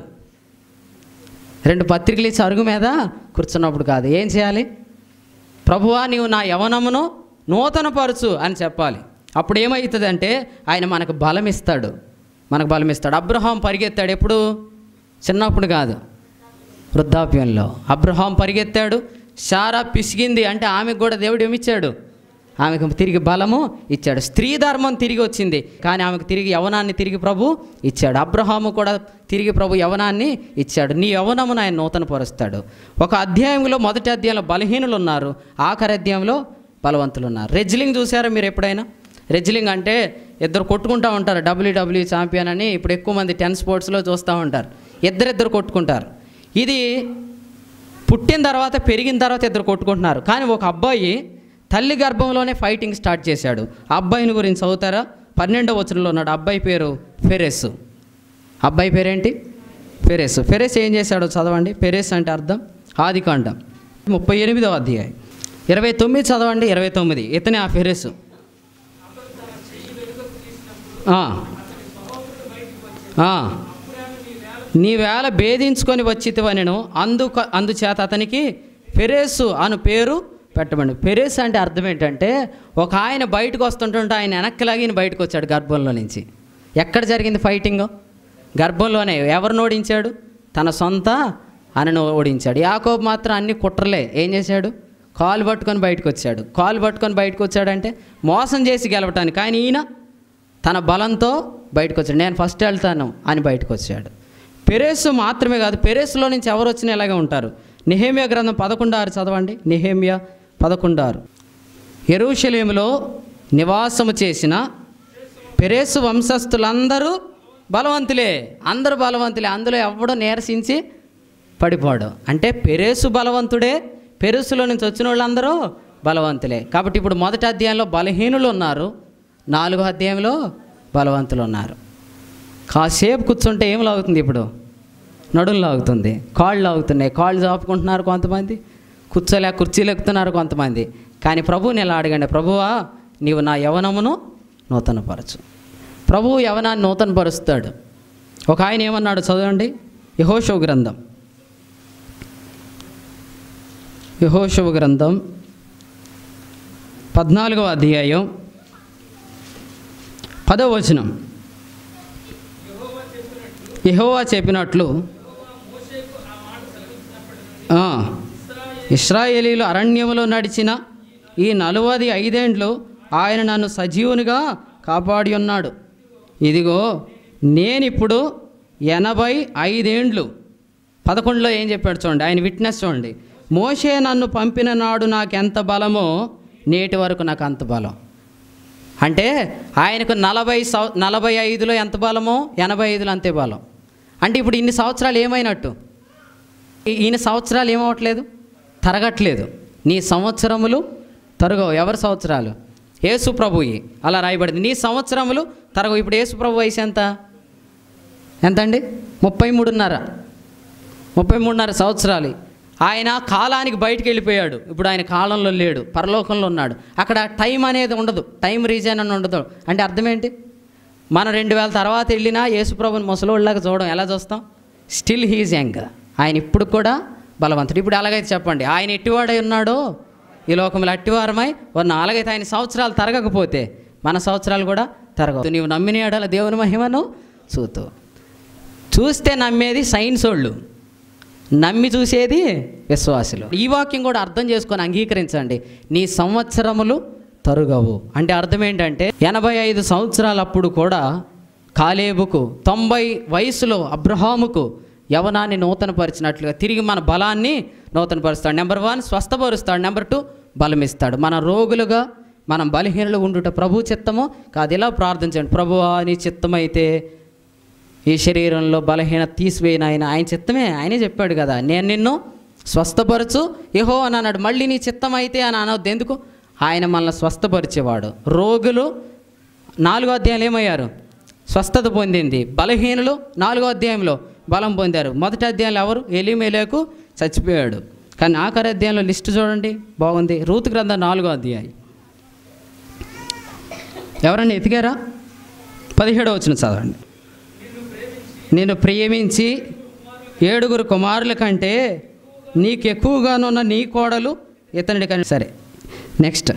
2 పత్రికలు ఇచ్చి అరుగు మీద కూర్చున్నప్పుడు కాదు. ఏం చేయాలి? ప్రభువా నీవు నా యవనమును నూతనపరచు అని చెప్పాలి. అప్పుడు ఏమవుతుంది అంటే ఆయన మనకు బలం ఇస్తాడు. అబ్రహాం పరిగెత్తాడు. ఎప్పుడు? చిన్నప్పుడు కాదు, వృద్ధాప్యంలో. అబ్రహాం పరిగెత్తాడు. శారా పిసిగింది అంటే ఆమెకు కూడా దేవుడు ఏమిచ్చాడు? ఆమెకు తిరిగి బలము ఇచ్చాడు. స్త్రీ ధర్మం తిరిగి వచ్చింది, కానీ ఆమెకు తిరిగి యవనాన్ని తిరిగి ప్రభు ఇచ్చాడు. అబ్రహాము కూడా తిరిగి ప్రభు యవనాన్ని ఇచ్చాడు. నీ యవనమును ఆయన నూతనపరుస్తాడు. ఒక అధ్యాయంలో, మొదటి అధ్యాయంలో బలహీనులు ఉన్నారు, ఆఖరి అధ్యాయంలో బలవంతులు ఉన్నారు. రెజ్లింగ్ చూసారా మీరు ఎప్పుడైనా? రెజ్లింగ్ అంటే ఇద్దరు కొట్టుకుంటూ ఉంటారు. WWE ఛాంపియన్ అని ఇప్పుడు ఎక్కువ మంది 10 స్పోర్ట్స్లో చూస్తూ ఉంటారు. ఇద్దరు కొట్టుకుంటారు. ఇది పుట్టిన తర్వాత, పెరిగిన తర్వాత ఇద్దరు కొట్టుకుంటున్నారు. కానీ ఒక అబ్బాయి తల్లి గర్భంలోనే ఫైటింగ్ స్టార్ట్ చేశాడు. ఆ అబ్బాయిని గురించి చదువుతారా? 12వ వచనంలో ఉన్నాడు. అబ్బాయి పేరు ఫెరెస్. అబ్బాయి పేరేంటి? ఫెరెస్. ఫెరెస్ ఏం చేశాడో చదవండి. ఫెరెస్ అంటే అర్థం ఆదికాండం 38వ అధ్యాయం 29 చదవండి. 29 ఇతనే ఆ ఫెరెస్. నీ వేళ భేదించుకొని వచ్చితివనెను, అందుచేత అతనికి ఫెరెసు అను పేరు పెట్టమండి. ఫెరెస్ అంటే అర్థం ఏంటంటే, ఒక ఆయన బయటకు వస్తుంటుంటే ఆయన వెనక్కి లాగిన బయటకు వచ్చాడు గర్భంలో నుంచి. ఎక్కడ జరిగింది ఫైటింగ్? గర్భంలోనే. ఎవరిని ఓడించాడు? తన సొంత అన్నను ఓడించాడు. యాకోబు మాత్రం అన్ని కుట్రలే. ఏం చేశాడు? కాలు పట్టుకొని బయటకు వచ్చాడు. కాలు పట్టుకొని బయటకు వచ్చాడంటే మోసం చేసి గెలవటానికి. ఆయన ఈయన తన బలంతో బయటకు వచ్చాడు. నేను ఫస్ట్ వెళ్తాను అని బయటకు వచ్చాడు. ఫెరెసు మాత్రమే కాదు, ఫెరెసులో నుంచి ఎవరు వచ్చినా ఇలాగే ఉంటారు. నెహెమ్యా గ్రంథం 11:6 చదవండి. నెహెమ్యా 11:6. యెరూషలేములో నివాసము చేసిన ఫెరెసు వంశస్థులందరూ బలవంతులే. అందరూ బలవంతులే. అందులో ఎవడో నీరసించి పడిపోడు. అంటే ఫెరెసు బలవంతుడే, ఫెరెసులో నుంచి వచ్చిన వాళ్ళందరూ బలవంతులే. కాబట్టి ఇప్పుడు మొదటి అధ్యాయంలో బలహీనులు ఉన్నారు, 4వ అధ్యాయంలో బలవంతులు ఉన్నారు. కాసేపు కూర్చుంటే ఏం లాగుతుంది? ఇప్పుడు నడులు లాగుతుంది, కాళ్ళు లాగుతున్నాయి. కాళ్ళు చాపుకుంటున్నారు కొంతమంది, కుర్చీలు ఎక్కుతున్నారు కొంతమంది. కానీ ప్రభువుని ఎలా అడగండి? ప్రభువా నీవు నా యవనమును నూతనపరచు. ప్రభువు యవనాన్ని నూతనపరుస్తాడు. ఒక ఆయన ఏమన్నాడు చదవండి. యెహోషువ గ్రంథం 14వ అధ్యాయం 10వ వచనం. యెహోవా చెప్పినట్లు ఇశ్రాయేలీలు అరణ్యములో నడిచిన ఈ 45 ఏండ్లు ఆయన నన్ను సజీవునిగా కాపాడి ఉన్నాడు. ఇదిగో నేనిప్పుడు 85 ఏండ్లు. 11లో ఏం చెప్పాడు చూడండి, ఆయన విట్నెస్ చూడండి. మోషే నన్ను పంపిన నాడు నాకెంత బలమో నేటి వరకు నాకు అంత బలం. అంటే ఆయనకు 45లో ఎంత బలమో 85లో అంతే బలం. అంటే ఇప్పుడు ఇన్ని సంవత్సరాలు ఏమైనట్టు? ఈయన సంవత్సరాలు ఏమవట్లేదు, తరగట్లేదు. నీ సంవత్సరములు తరగవు. ఎవరి సంవత్సరాలు? యేసు ప్రభుయి. అలా రాయబడింది, నీ సంవత్సరములు తరగవు. ఇప్పుడు యేసు ప్రభు వయసు ఎంత అండి? 33.5 సంవత్సరాలు. ఆయన కాలానికి బయటికి వెళ్ళిపోయాడు. ఇప్పుడు ఆయన కాలంలో లేడు, పరలోకంలో ఉన్నాడు. అక్కడ టైం అనేది ఉండదు, టైం రీజన్ అని ఉండదు. అంటే అర్థం ఏంటి? మనం 2000 తర్వాత వెళ్ళినా యేసుప్రభుని ముసలోళ్ళలాగా చూడడం. ఎలా చూస్తాం? Still he's young. ఆయన ఇప్పుడు కూడా బలవంతుడు. ఇప్పుడు అలాగైతే చెప్పండి, ఆయన ఎట్టివాడై ఉన్నాడో ఈ లోకంలో అట్టివారమై ఉన్న. అలాగైతే ఆయన సంవత్సరాలు తరగకపోతే మన సంవత్సరాలు కూడా తరగవు. నీవు నమ్మిన ఎడల దేవుని మహిమను చూస్తే నమ్మేది సైన్స్ వాళ్ళు, నమ్మి చూసేది విశ్వాసులు. ఈ వాక్యం కూడా అర్థం చేసుకొని అంగీకరించండి. నీ సంవత్సరములు తరుగవు అంటే అర్థం ఏంటంటే 85 సంవత్సరాలప్పుడు కూడా కాలేబుకు, 90 వయసులో అబ్రహాముకు యవనాన్ని నూతనపరిచినట్లుగా తిరిగి మన బలాన్ని నూతనపరుస్తాడు. నెంబర్ 1 స్వస్థపరుస్తాడు. నెంబర్ 2 బలమిస్తాడు. మన రోగులుగా మనం బలహీనలు ఉండుట ప్రభు చిత్తము కాదు. ఇలా ప్రార్థించండి, ప్రభువా నీ చిత్తమైతే ఈ శరీరంలో బలహీనత తీసివేయను. ఆయన చిత్తమే, ఆయనే చెప్పాడు కదా, నేను నిన్ను స్వస్థపరచు యెహోవా అని అన్నాడు. మళ్ళీ నీ చిత్తం అయితే అని అనవద్దు. ఎందుకు? ఆయన మనల్ని స్వస్థపరిచేవాడు. రోగులు 4వ అధ్యాయంలో ఏమయ్యారు? స్వస్థత పొందింది. బలహీనులు 4వ అధ్యాయంలో బలం పొందారు. మొదటి అధ్యాయంలో ఎవరు? ఎలీమెలెకు చచ్చిపోయాడు. కానీ ఆఖరి అధ్యాయంలో లిస్టు చూడండి, బాగుంది. రూతు గ్రంథం 4వ అధ్యాయం. ఎవరన్నా ఎతికారా? 17వ వచనం చదవండి. నేను ప్రేమించి 7 కుమారుల కంటే నీకు ఎక్కువగానున్న నీ కోడలు ఇతనుడి కంటే. సరే, నెక్స్ట్.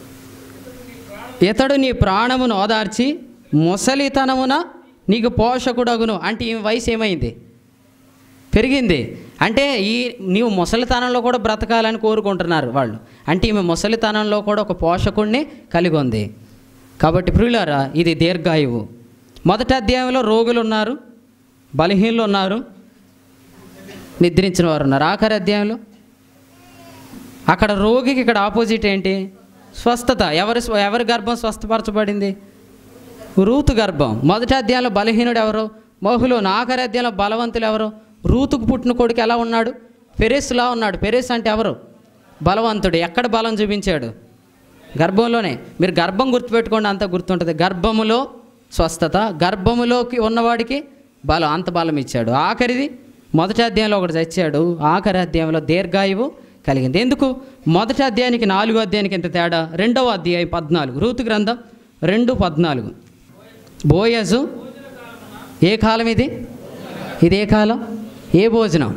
ఇతడు నీ ప్రాణమును ఓదార్చి ముసలితనమున నీకు పోషకుడగును. అంటే ఈ వయసు ఏమైంది? పెరిగింది. అంటే నీవు ముసలితనంలో కూడా బ్రతకాలని కోరుకుంటున్నారు వాళ్ళు. అంటే ఈమె ముసలితనంలో కూడా ఒక పోషకుడిని కలిగి ఉంది. కాబట్టి ప్రియులారా, ఇది దీర్ఘాయువు. మొదటి అధ్యాయంలో రోగులు ఉన్నారు, బలహీనులు ఉన్నారు, నిద్రించిన వారు ఉన్నారు. ఆఖరి అధ్యాయంలో అక్కడ రోగికి ఇక్కడ ఆపోజిట్ ఏంటి? స్వస్థత. ఎవరి గర్భం స్వస్థపరచబడింది? రూతు గర్భం. మొదటి అధ్యాయంలో బలహీనుడు ఎవరు? మహులోను. ఆఖరి అధ్యాయంలో బలవంతులు ఎవరు? రూతుకు పుట్టిన కొడుకు ఎలా ఉన్నాడు? పెరెస్లా ఉన్నాడు. పెరెస్ అంటే ఎవరు? బలవంతుడు. ఎక్కడ బలం చూపించాడు? గర్భంలోనే. మీరు గర్భం గుర్తుపెట్టుకోండి, అంత గుర్తుంటుంది. గర్భములో స్వస్థత, గర్భములోకి ఉన్నవాడికి బలం, అంత బలం ఇచ్చాడు. ఆఖరిది మొదటి అధ్యాయంలో ఒకటి చచ్చాడు, ఆఖరి అధ్యాయంలో దీర్ఘాయువు కలిగింది. ఎందుకు? మొదటి అధ్యాయానికి 4వ అధ్యాయానికి ఎంత తేడా? 2వ అధ్యాయం 14. రూతు గ్రంథం 2:14. బోయజు ఏ కాలం ఇది? ఇది ఏ కాలం? ఏ భోజనం?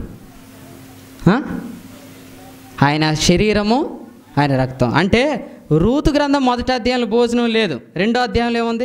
ఆయన శరీరము, ఆయన రక్తం. అంటే రూతు గ్రంథం మొదటి అధ్యాయంలో భోజనం లేదు, 2వ అధ్యాయంలో ఏముంది?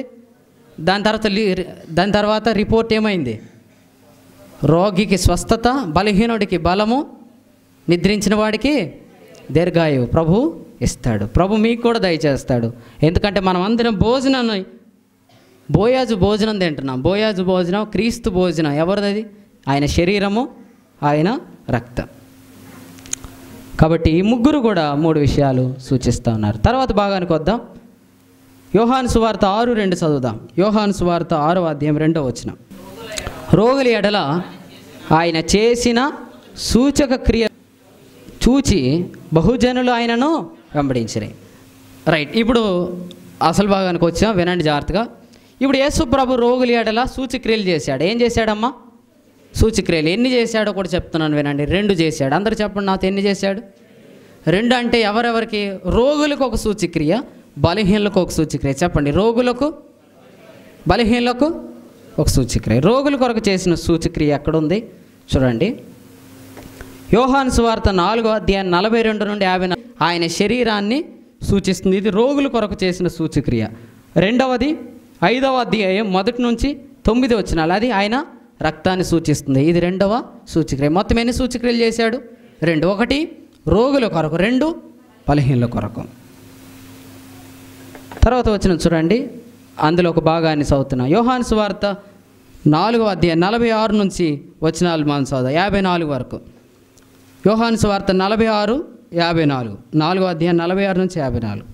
దాని తర్వాత రిపోర్ట్ ఏమైంది? రోగికి స్వస్థత, బలహీనుడికి బలము, నిద్రించిన వాడికి దీర్ఘాయువు ప్రభు ఇస్తాడు. ప్రభు మీకు కూడా దయచేస్తాడు. ఎందుకంటే మనం అందరం భోజనాన్ని, బోయాజు భోజనం తింటున్నాం. బోయాజు భోజనం క్రీస్తు భోజనం. ఎవరిది? ఆయన శరీరము, ఆయన రక్తం. కాబట్టి ఈ ముగ్గురు కూడా 3 విషయాలు సూచిస్తూ ఉన్నారు. తర్వాత భాగానికి వద్దాం. యోహాను సువార్త 6:2 చదువుదాం. యోహాను సువార్త 6వ అధ్యాయం 2వ వచనం. రోగుల ఎడల ఆయన చేసిన సూచక క్రియ చూచి బహుజనులు ఆయనను వెంబడించిరి. రైట్, ఇప్పుడు అసలు భాగానికి వచ్చాం, వినండి జాగ్రత్తగా. ఇప్పుడు యేసు ప్రభు రోగుల ఎడల సూచక్రియలు చేశాడు. ఏం చేశాడమ్మా? సూచక్రియలు. ఎన్ని చేశాడో కూడా చెప్తున్నాను, వినండి. 2 చేశాడు. అందరూ చెప్పండి నాతో, ఎన్ని చేశాడు? 2 అంటే ఎవరెవరికి? రోగులకు ఒక సూచక్రియ, బలహీనులకు ఒక సూచక్రియ. చెప్పండి. రోగులకు, బలహీనులకు ఒక సూచక్రియ. రోగుల కొరకు చేసిన సూచక్రియ ఎక్కడుంది చూడండి. యోహాను సువార్త 4వ అధ్యాయం 42 నుండి 54. ఆయన శరీరాన్ని సూచిస్తుంది. ఇది రోగుల కొరకు చేసిన సూచక్రియ. రెండవది 5వ అధ్యాయం 1 నుంచి 9 వచనాలు. అది ఆయన రక్తాన్ని సూచిస్తుంది. ఇది 2వ సూచక్రియ. మొత్తం ఎన్ని సూచక్రియలు చేశాడు? 2. 1 రోగుల కొరకు, 2 బలహీనుల కొరకు. తర్వాత వచనం చూడండి, అందులో ఒక భాగాన్ని చదువుతున్నాం. యోహాను సువార్త 4వ అధ్యాయం 46 నుంచి వచనాలు మనం చదువుదాం 54 వరకు. యోహాను సువార్త 46, 54. 4వ అధ్యాయం 46 నుంచి 54.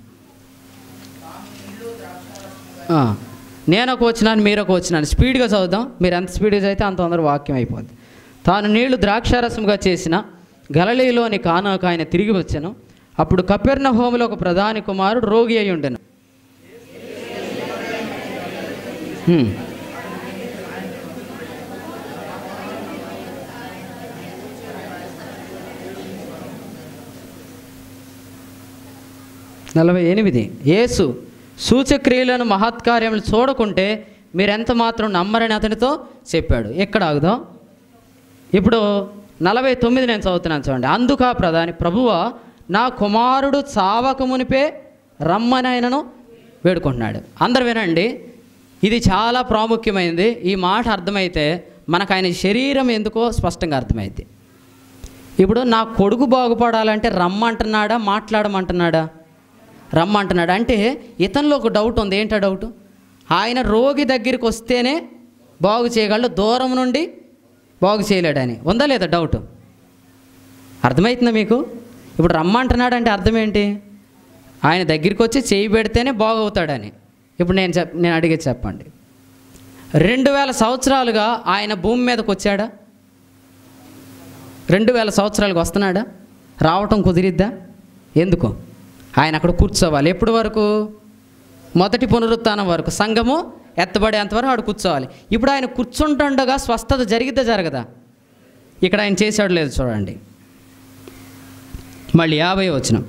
నేను ఒక వచ్చినాను, మీరు ఒక వచ్చినాను. స్పీడ్గా చదువుదాం. మీరు ఎంత స్పీడ్గా చదివితే అంత తొందరగా వాక్యం అయిపోద్ది. తాను నీళ్లు ద్రాక్షారసంగా చేసిన గలిలయలోని కానాకు ఆయన తిరిగి వచ్చాను. అప్పుడు కపెర్నహూములో ఒక ప్రధాని కుమారుడు రోగి అయి ఉండెను. నలభై 48. యేసు సూచక్రియలను మహత్కార్యములు చూడకుంటే మీరెంత మాత్రం నమ్మరని అతనితో చెప్పాడు. ఎక్కడ ఆగుదాం? ఇప్పుడు 49 నేను చదువుతున్నాను చూడండి. అందుకు ఆ ప్రధాని, ప్రభువా నా కుమారుడు చావక మునిపే రమ్మనైనను వేడుకుంటున్నాడు. అందరు వినండి, ఇది చాలా ప్రాముఖ్యమైనది. ఈ మాట అర్థమైతే మనకు ఆయన శరీరం ఎందుకో స్పష్టంగా అర్థమైంది. ఇప్పుడు నా కొడుకు బాగుపడాలంటే రమ్మంటున్నాడా, మాట్లాడమంటున్నాడా? రమ్మంటున్నాడు. అంటే ఇతనిలో ఒక డౌట్ ఉంది. ఏంటా డౌట్? ఆయన రోగి దగ్గరికి వస్తేనే బాగు చేయగలడు, దూరం నుండి బాగు చేయలేడని. ఉందా లేదా డౌట్? అర్థమవుతుందా మీకు? ఇప్పుడు రమ్మంటున్నాడు అంటే అర్థం ఏంటి? ఆయన దగ్గరికి వచ్చి చేయి పెడితేనే బాగవుతాడని. ఇప్పుడు నేను అడిగేది చెప్పండి, 2000 సంవత్సరాలుగా ఆయన భూమి మీదకి వచ్చాడా? 2000 సంవత్సరాలకు వస్తున్నాడా? రావటం కుదిరిద్దా? ఎందుకు? ఆయన అక్కడ కూర్చోవాలి. ఎప్పటి వరకు? మొదటి పునరుత్థానం వరకు, సంఘము ఎత్తబడేంతవరకు ఆడు కూర్చోవాలి. ఇప్పుడు ఆయన కూర్చుంటుండగా స్వస్థత జరిగిద్దా జరగదా? ఇక్కడ ఆయన చేశాడు లేదు చూడండి. మళ్ళీ 50 వచనం,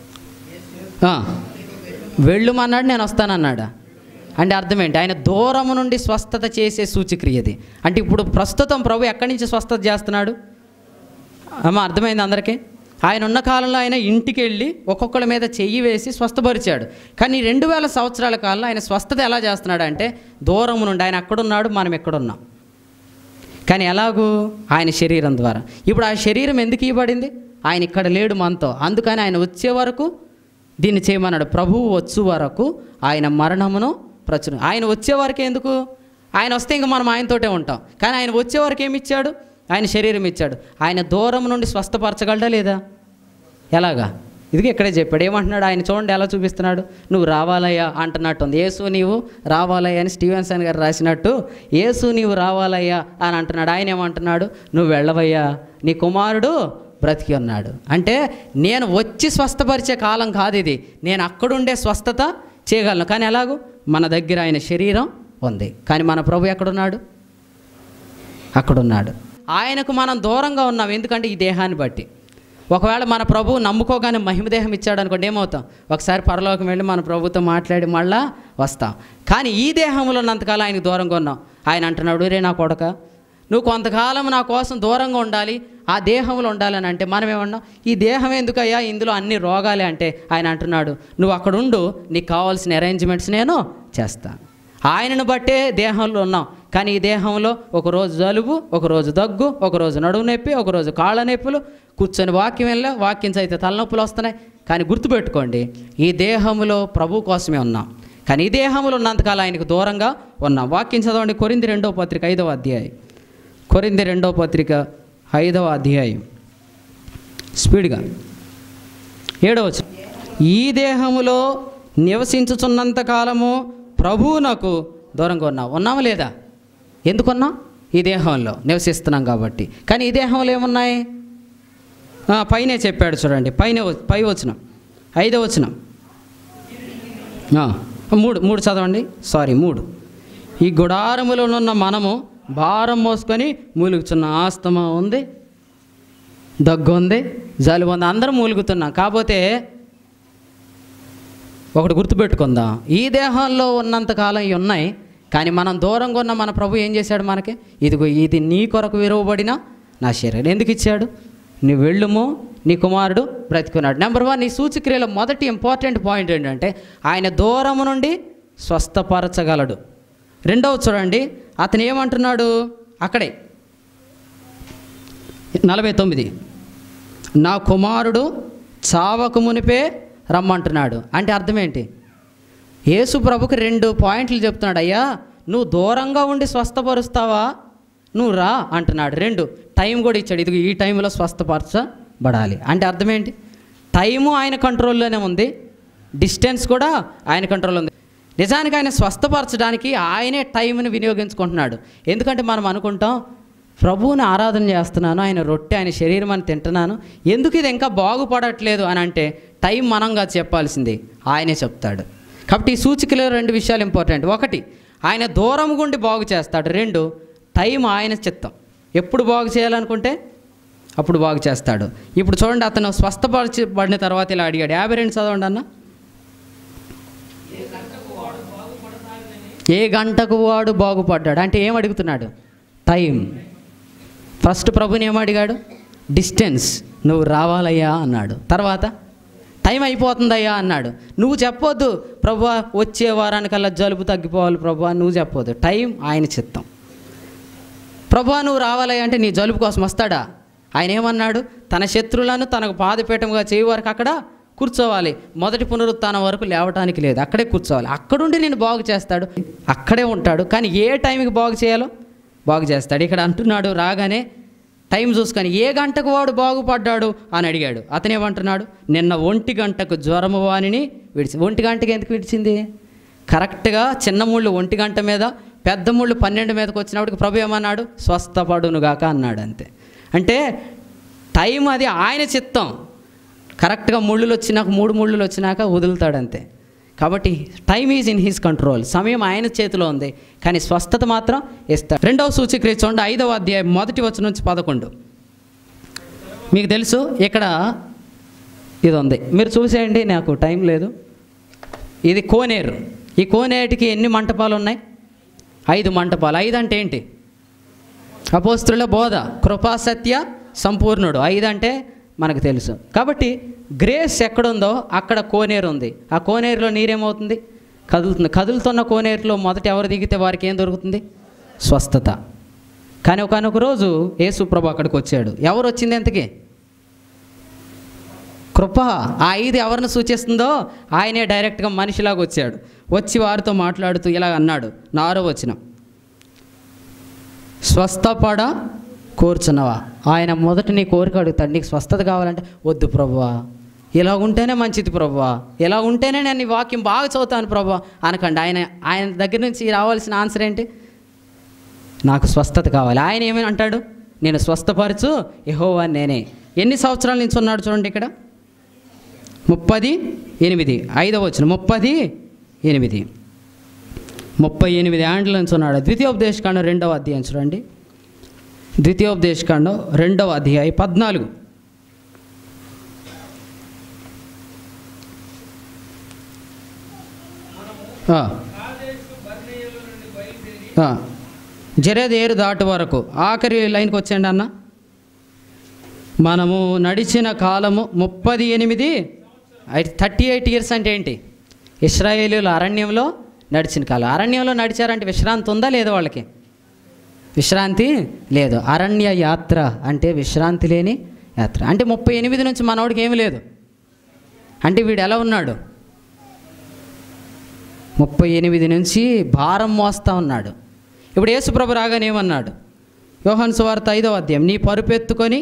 వెళ్ళుమన్నాడు, నేను వస్తానన్నాడా? అంటే అర్థం ఏంటి? ఆయన దూరము నుండి స్వస్థత చేసే సూచక్రియది. అంటే ఇప్పుడు ప్రస్తుతం ప్రభు ఎక్కడి నుంచి స్వస్థత చేస్తున్నాడు? అర్థమైంది అందరికీ? ఆయన ఉన్న కాలంలో ఆయన ఇంటికి వెళ్ళి ఒక్కొక్కరి మీద చెయ్యి వేసి స్వస్థపరిచాడు. కానీ 2000 సంవత్సరాల కాలంలో ఆయన స్వస్థత ఎలా చేస్తున్నాడు అంటే దూరం నుండి. ఆయన అక్కడున్నాడు, మనం ఎక్కడున్నాం. కానీ ఎలాగూ? ఆయన శరీరం ద్వారా. ఇప్పుడు ఆ శరీరం ఎందుకు ఇవ్వబడింది? ఆయన ఇక్కడ లేడు మనతో, అందుకని ఆయన వచ్చే వరకు దీన్ని చేయమన్నాడు. ప్రభువు వచ్చే వరకు ఆయన మరణమును ప్రచురణ. ఆయన వచ్చే వరకు ఎందుకు? ఆయన వస్తే ఇంక మనం ఆయనతోటే ఉంటాం. కానీ ఆయన వచ్చే వరకు ఏమి ఇచ్చాడు? ఆయన శరీరం ఇచ్చాడు. ఆయన దూరం నుండి స్వస్థపరచగలడా లేదా? ఎలాగా? ఇదిగే ఇక్కడే చెప్పాడు. ఏమంటున్నాడు ఆయన? చూడండి ఎలా చూపిస్తున్నాడు. నువ్వు రావాలయ్యా అంటున్నట్టుంది. యేసు నీవు రావాలయ్యా అని స్టీవెన్సన్ గారు రాసినట్టు యేసు నీవు రావాలయ్యా అని అంటున్నాడు. ఆయన ఏమంటున్నాడు? నువ్వు వెళ్ళవయ్యా, నీ కుమారుడు బ్రతికి ఉన్నాడు. అంటే నేను వచ్చి స్వస్థపరిచే కాలం కాదు ఇది, నేను అక్కడుండే స్వస్థత చేయగలను. కానీ ఎలాగూ? మన దగ్గర ఆయన శరీరం ఉంది. కానీ మన ప్రభు ఎక్కడున్నాడు? అక్కడున్నాడు. ఆయనకు మనం దూరంగా ఉన్నాం. ఎందుకంటే ఈ దేహాన్ని బట్టి. ఒకవేళ మన ప్రభువు నమ్ముకోగానే మహిమదేహం ఇచ్చాడు అనుకోండి, ఏమవుతాం? ఒకసారి పరలోకం వెళ్ళి మన ప్రభుతో మాట్లాడి మళ్ళా వస్తాం. కానీ ఈ దేహంలో ఉన్నంతకాలం ఆయనకు దూరంగా ఉన్నాం. ఆయన అంటున్నాడు, రే నా కొడక, నువ్వు కొంతకాలం నా కోసం దూరంగా ఉండాలి, ఆ దేహంలో ఉండాలని. అంటే మనం ఏమన్నాం? ఈ దేహం ఎందుకయ్యా, ఇందులో అన్ని రోగాలే. అంటే ఆయన అంటున్నాడు, నువ్వు అక్కడ ఉండు, నీకు కావాల్సిన అరేంజ్మెంట్స్ నేను చేస్తాను. ఆయనను బట్టే దేహంలో ఉన్నాం. కానీ ఈ దేహంలో ఒకరోజు జలుబు, ఒకరోజు దగ్గు, ఒకరోజు నడుము నొప్పి, ఒకరోజు కాళ్ళ నొప్పులు, కూర్చొని వాక్యం వెళ్ళా, వాక్యం అయితే తలనొప్పులు వస్తున్నాయి. కానీ గుర్తుపెట్టుకోండి, ఈ దేహంలో ప్రభు కోసమే ఉన్నాం. కానీ ఈ దేహంలో ఉన్నంతకాలం ఆయనకు దూరంగా ఉన్నాం. వాక్యం చదవండి. కొరింథీ 2వ పత్రిక 5వ అధ్యాయం. కొరింథీ 2వ పత్రిక 5వ అధ్యాయం, స్పీడ్గా 7వ వచనం. ఈ దేహములో నివసించుచున్నంత కాలము ప్రభువునకు దూరంగా ఉన్నామా లేదా? ఎందుకున్నాం? ఈ దేహంలో నివసిస్తున్నాం కాబట్టి. కానీ ఈ దేహంలో ఏమున్నాయి? పైనే చెప్పాడు చూడండి. పై వచనం 5వ వచనం 3 చదవండి. 3. ఈ గుడారములోనున్న మనము భారం మోసుకొని మూలుగుచున్న ఆస్తమా ఉంది, దగ్గు ఉంది, జలుబు ఉంది, అందరం మూలుగుతున్నాం. కాకపోతే ఒకటి గుర్తుపెట్టుకుందాం, ఈ దేహంలో ఉన్నంతకాలం ఇవి ఉన్నాయి. కానీ మనం దూరంగా ఉన్న మన ప్రభు ఏం చేశాడు మనకి? ఇదిగో ఇది నీ కొరకు విరవబడిన నా శరీరం. ఎందుకు ఇచ్చాడు? నువ్వు వెళ్ళుము, నీ కుమారుడు బ్రతికున్నాడు. నెంబర్ 1, నీ సూచక్రియలో మొదటి ఇంపార్టెంట్ పాయింట్ ఏంటంటే ఆయన దూరము నుండి స్వస్థపరచగలడు. 2వ చూడండి, అతను ఏమంటున్నాడు అక్కడే 49, నా కుమారుడు చావకు మునిపే రమ్మంటున్నాడు. అంటే అర్థం ఏంటి? యేసు ప్రభుకి 2 పాయింట్లు చెప్తున్నాడు. అయ్యా, నువ్వు దూరంగా ఉండి స్వస్థపరుస్తావా, నువ్వు రా అంటున్నాడు. 2 టైం కూడా ఇచ్చాడు. ఇది ఈ టైంలో స్వస్థపరచబడాలి. అంటే అర్థం ఏంటి? టైము ఆయన కంట్రోల్లోనే ఉంది, డిస్టెన్స్ కూడా ఆయన కంట్రోల్లో ఉంది. నిజానికి ఆయన స్వస్థపరచడానికి ఆయనే టైంని వినియోగించుకుంటున్నాడు. ఎందుకంటే మనం అనుకుంటాం, ప్రభువుని ఆరాధన చేస్తున్నాను, ఆయన రొట్టె, ఆయన శరీరం అని తింటున్నాను, ఎందుకు ఇది ఇంకా బాగుపడట్లేదు అని. అంటే టైం మనంగా చెప్పాల్సింది ఆయనే చెప్తాడు. కాబట్టి ఈ సూచికలో 2 విషయాలు ఇంపార్టెంట్. 1, ఆయన దూరం గుండి బాగు చేస్తాడు. 2, టైం ఆయన చిత్తం. ఎప్పుడు బాగు చేయాలనుకుంటే అప్పుడు బాగు చేస్తాడు. ఇప్పుడు చూడండి, అతను స్వస్థపరచబడిన తర్వాత ఇలా అడిగాడు. 52 చదవండి అన్న. ఏ గంటకు వాడు బాగుపడ్డాడు అంటే ఏం అడుగుతున్నాడు? టైం. ఫస్ట్ ప్రభుని ఏమడిగాడు? డిస్టెన్స్, నువ్వు రావాలయ్యా అన్నాడు. తర్వాత టైం అయిపోతుందయ్యా అన్నాడు. నువ్వు చెప్పొద్దు, ప్రభువా వచ్చే వారానికల్లా జలుబు తగ్గిపోవాలి ప్రభువా, నువ్వు చెప్పొద్దు. టైం ఆయన చిత్తం. ప్రభువా నువ్వు రావాలయ్యా అంటే నీ జలుబు కోసం వస్తాడా? ఆయన ఏమన్నాడు? తన శత్రువులను తనకు పాదపీఠంగా చేయ వరకు అక్కడ కూర్చోవాలి. మొదటి పునరుత్థానం వరకు లేవటానికి లేదు, అక్కడే కూర్చోవాలి. అక్కడుండి నేను బాగు చేస్తాడు, అక్కడే ఉంటాడు. కానీ ఏ టైంకి బాగు చేయాలో బాగు చేస్తాడు. ఇక్కడ అంటున్నాడు, రాగానే టైం చూసుకొని ఏ గంటకు వాడు బాగుపడ్డాడు అని అడిగాడు. అతనేమంటున్నాడు, నిన్న 1 గంటకు జ్వరము వానిని విడిచి. 1 గంటకి ఎందుకు విడిచింది? కరెక్ట్గా చిన్న ముళ్ళు 1 గంట మీద, పెద్ద ముళ్ళు 12 మీదకి వచ్చినప్పటికి ప్రభు ఏమన్నాడు, స్వస్థపడునుగాక అన్నాడు. అంతే. అంటే టైం అది ఆయన చిత్తం. కరెక్ట్గా ముళ్ళులు వచ్చినాక 3 ముళ్ళులు వచ్చినాక వదులుతాడు అంతే. కాబట్టి time is in his control. సమయం ఆయన చేతిలో ఉంది, కానీ స్వస్థత మాత్రం ఇస్తాడు. 2వ సూచక్రియ చూడండి, 5వ అధ్యాయం 1 వచనం నుంచి 11. మీకు తెలుసు ఇక్కడ ఇది ఉంది, మీరు చూసేయండి, నాకు టైం లేదు. ఇది కోనేరు. ఈ కోనేటికి ఎన్ని మంటపాలు ఉన్నాయి? 5 మంటపాలు. 5 అంటే ఏంటి? అపోస్తుల బోధ, కృపా సత్య సంపూర్ణుడు. 5 అంటే మనకు తెలుసు. కాబట్టి గ్రేస్ ఎక్కడుందో అక్కడ కోనేరు ఉంది. ఆ కోనేరులో నీరేమవుతుంది? కదులుతుంది. కదులుతున్న కోనేరులో మొదట ఎవరు దిగితే వారికి ఏం దొరుకుతుంది? స్వస్థత. కానీ ఒకనొక రోజు యేసు ప్రభు అక్కడికి వచ్చాడు. ఎవరు వచ్చింది ఎంతకి? కృప. ఆ 5 ఎవరిని సూచిస్తుందో ఆయనే డైరెక్ట్గా మనిషిలాగా వచ్చాడు. వచ్చి వారితో మాట్లాడుతూ ఇలా అన్నాడు, 6వ వచనం, స్వస్థపడ కోరుచున్నావా? ఆయన మొదట నీ కోరిక అడుగుతాడు. నీకు స్వస్థత కావాలంటే, వద్దు ప్రభువా, ఇలా ఉంటేనే మంచిది ప్రభువా, ఇలా ఉంటేనే నేను ఈ వాక్యం బాగా చదువుతాను ప్రభువా అనకండి. ఆయన దగ్గర నుంచి రావాల్సిన ఆన్సర్ ఏంటి? నాకు స్వస్థత కావాలి. ఆయన ఏమని అంటాడు? నేను స్వస్థపరచు యెహోవా నేనే. ఎన్ని సంవత్సరాల నుంచి ఉన్నాడు చూడండి ఇక్కడ, 38. 5వ వచనం 38. 38 ఏండ్ల నుంచి ఉన్నాడు. ద్వితీయోపదేశకాండం 2వ అధ్యాయం చూడండి. ద్వితీయోపదేశకాండం 2వ అధ్యాయం 14. జెరెదేరు దాటు వరకు ఆఖరి లైన్కి వచ్చేయండి అన్న. మనము నడిచిన కాలము 38 ఇయర్స్ అంటే ఏంటి? ఇశ్రాయేలీయులు అరణ్యంలో నడిచిన కాలం. అరణ్యంలో నడిచారంటే విశ్రాంతి ఉందా లేదా? వాళ్ళకి విశ్రాంతి లేదు. అరణ్య యాత్ర అంటే విశ్రాంతి లేని యాత్ర. అంటే 38 నుంచి మనోడికి ఏమీ లేదు. అంటే వీడు ఎలా ఉన్నాడు? 38 నుంచి భారం మోస్తూ ఉన్నాడు. ఇప్పుడు యేసుప్రభు రాగానే ఏమన్నాడు? యోహాను సువార్త 5వ అధ్యాయం, నీ పరుపెత్తుకొని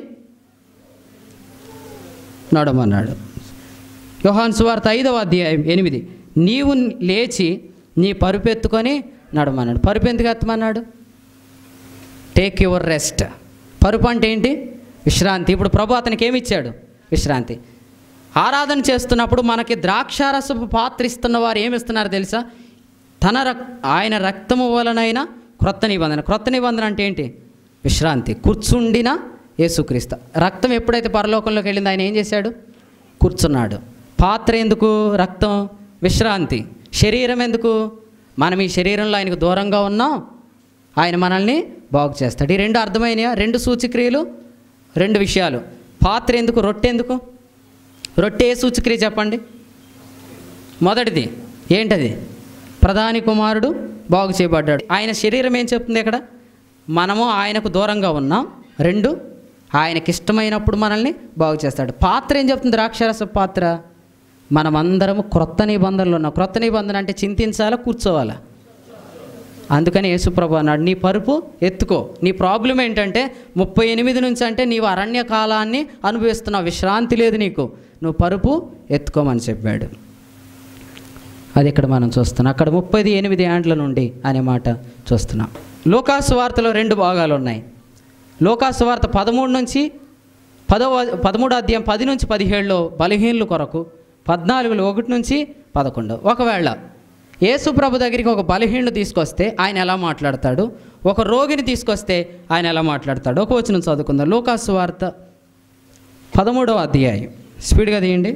నడమన్నాడు. యోహాను సువార్త 5వ అధ్యాయం 8, నీవు లేచి నీ పరుపెత్తుకొని నడమన్నాడు. పరుపు ఎందుకు ఎత్తమన్నాడు? Take your rest. పరుపు అంటే ఏంటి? విశ్రాంతి. ఇప్పుడు ప్రభు అతనికి ఏమి ఇచ్చాడు? విశ్రాంతి. ఆరాధన చేస్తున్నప్పుడు మనకి ద్రాక్షారసపు పాత్ర ఇస్తున్న వారు ఏమి ఇస్తున్నారు తెలుసా? ఆయన రక్తము వలనైన క్రొత్త నిబంధన. క్రొత్త నిబంధన అంటే ఏంటి? విశ్రాంతి. కూర్చుండిన యేసుక్రీస్తు. రక్తం ఎప్పుడైతే పరలోకంలోకి వెళ్ళిందో ఆయన ఏం చేశాడు? కూర్చున్నాడు. పాత్ర ఎందుకు? రక్తం. విశ్రాంతి. శరీరం ఎందుకు? మనం ఈ శరీరంలో ఆయనకు దూరంగా ఉన్నాం, ఆయన మనల్ని బాగు చేస్తాడు. ఈ 2 అర్థమైనయా? 2 సూచక్రియలు, 2 విషయాలు. పాత్ర ఎందుకు? రొట్టె ఎందుకు? రొట్టె ఏ సూచక్రియ చెప్పండి? మొదటిది ఏంటది? ప్రధాని కుమారుడు బాగు చేయబడ్డాడు. ఆయన శరీరం ఏం చెప్తుంది ఇక్కడ? మనము ఆయనకు దూరంగా ఉన్నాం. 2, ఆయనకి ఇష్టమైనప్పుడు మనల్ని బాగు చేస్తాడు. పాత్ర ఏం చెప్తుంది? ద్రాక్షారస పాత్ర. మనమందరము క్రొత్త నిబంధనలు ఉన్నాం. క్రొత్త నిబంధన అంటే చింతించాలా, కూర్చోవాలా? అందుకని యేసుప్రభు అన్నాడు, నీ పరుపు ఎత్తుకో. నీ ప్రాబ్లం ఏంటంటే 38 నుంచి అంటే నీవు అరణ్య కాలాన్ని అనుభవిస్తున్నావు, విశ్రాంతి లేదు నీకు, నువ్వు పరుపు ఎత్తుకోమని చెప్పాడు. అది ఇక్కడ మనం చూస్తున్నాం. అక్కడ 38 ఏండ్ల నుండి అనే మాట చూస్తున్నాం. లూకాసు వార్తలో 2 భాగాలు ఉన్నాయి. లూకాసు వార్త 13 నుంచి 13వ అధ్యాయం 10 నుంచి 17లో బలహీనుల కొరకు, 14లో 1 నుంచి 11. ఒకవేళ యేసు ప్రభు దగ్గరికి ఒక బలహీనుడు తీసుకొస్తే ఆయన ఎలా మాట్లాడతాడు? ఒక రోగిని తీసుకొస్తే ఆయన ఎలా మాట్లాడతాడు? ఒక వచనం చదువుకుందాం. లూకాసు వార్త 13వ అధ్యాయం, స్పీడ్గా తీయండి.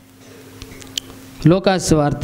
లూకాసు వార్త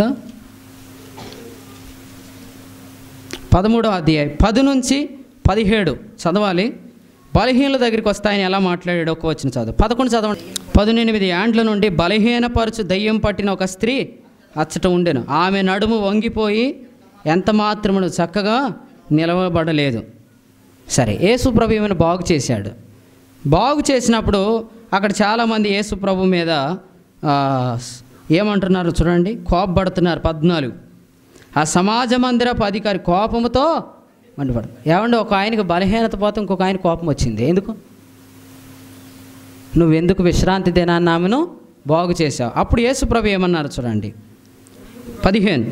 13వ అధ్యాయం 10 నుంచి 17 చదవాలి. బలహీనుల దగ్గరికి వస్తే ఆయన ఎలా మాట్లాడాడు? ఒక వచనం చదువు. 11 చదవండి. 18 ఏండ్ల నుండి బలహీనపరచు దయ్యం పట్టిన ఒక స్త్రీ అచ్చట ఉండెను. ఆమె నడుము వంగిపోయి ఎంత మాత్రమును చక్కగా నిలవబడలేదు. సరే, యేసు ప్రభు ఈమెను బాగు చేశాడు. బాగు చేసినప్పుడు అక్కడ చాలామంది యేసు ప్రభు మీద ఏమంటున్నారు చూడండి, కోపపడుతున్నారు. 14, ఆ సమాజ మందిరపు అధికారి కోపముతో మండిపడు. ఏమంటే ఒక ఆయనకు బలహీనత పోతే ఇంకొక ఆయన కోపం వచ్చింది. ఎందుకు? నువ్వెందుకు విశ్రాంతి దినాన్ని ఆమెను బాగు చేశావు. అప్పుడు యేసు ప్రభు ఏమన్నారు చూడండి 15,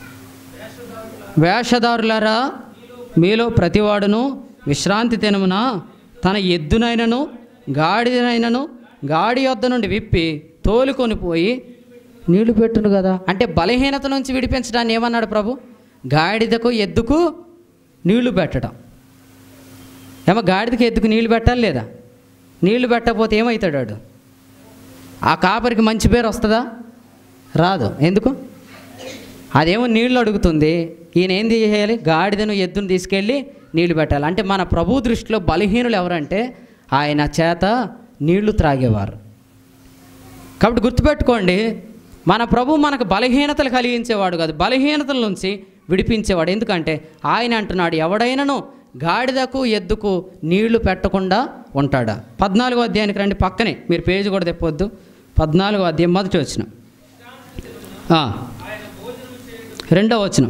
వేషధారులారా, మీలో ప్రతివాడును విశ్రాంతి దినమున తన ఎద్దునైనను గాడిదనైనను గాడి యొద్ద నుండి విప్పి తోలుకొని పోయి నీళ్లు పెట్టును కదా. అంటే బలహీనత నుంచి విడిపించడాన్ని ఏమన్నాడు ప్రభు? గాడిదకు ఎద్దుకు నీళ్లు పెట్టడం. ఏమో గాడిదకి ఎద్దుకు నీళ్లు పెట్టాలి లేదా? నీళ్లు పెట్టకపోతే ఏమవుతాడు వాడు? ఆ కాపరికి మంచి పేరు వస్తుందా? రాదు. ఎందుకు? అదేమో నీళ్లు అడుగుతుంది, ఈయన ఏం చేయాలి? గాడిదను ఎద్దును తీసుకెళ్ళి నీళ్లు పెట్టాలి. అంటే మన ప్రభు దృష్టిలో బలహీనులు ఎవరంటే ఆయన చేత నీళ్లు త్రాగేవారు. కాబట్టి గుర్తుపెట్టుకోండి, మన ప్రభు మనకు బలహీనతలు కలిగించేవాడు కాదు, బలహీనతల నుంచి విడిపించేవాడు. ఎందుకంటే ఆయన అంటున్నాడు, ఎవడైనాను గాడిదకు ఎద్దుకు నీళ్లు పెట్టకుండా ఉంటాడా. 14వ అధ్యాయానికి రండి, పక్కనే, మీరు పేజీ కూడా తెప్పొద్దు. 14వ అధ్యాయం మొదటి వచనం, 2వ వచనం.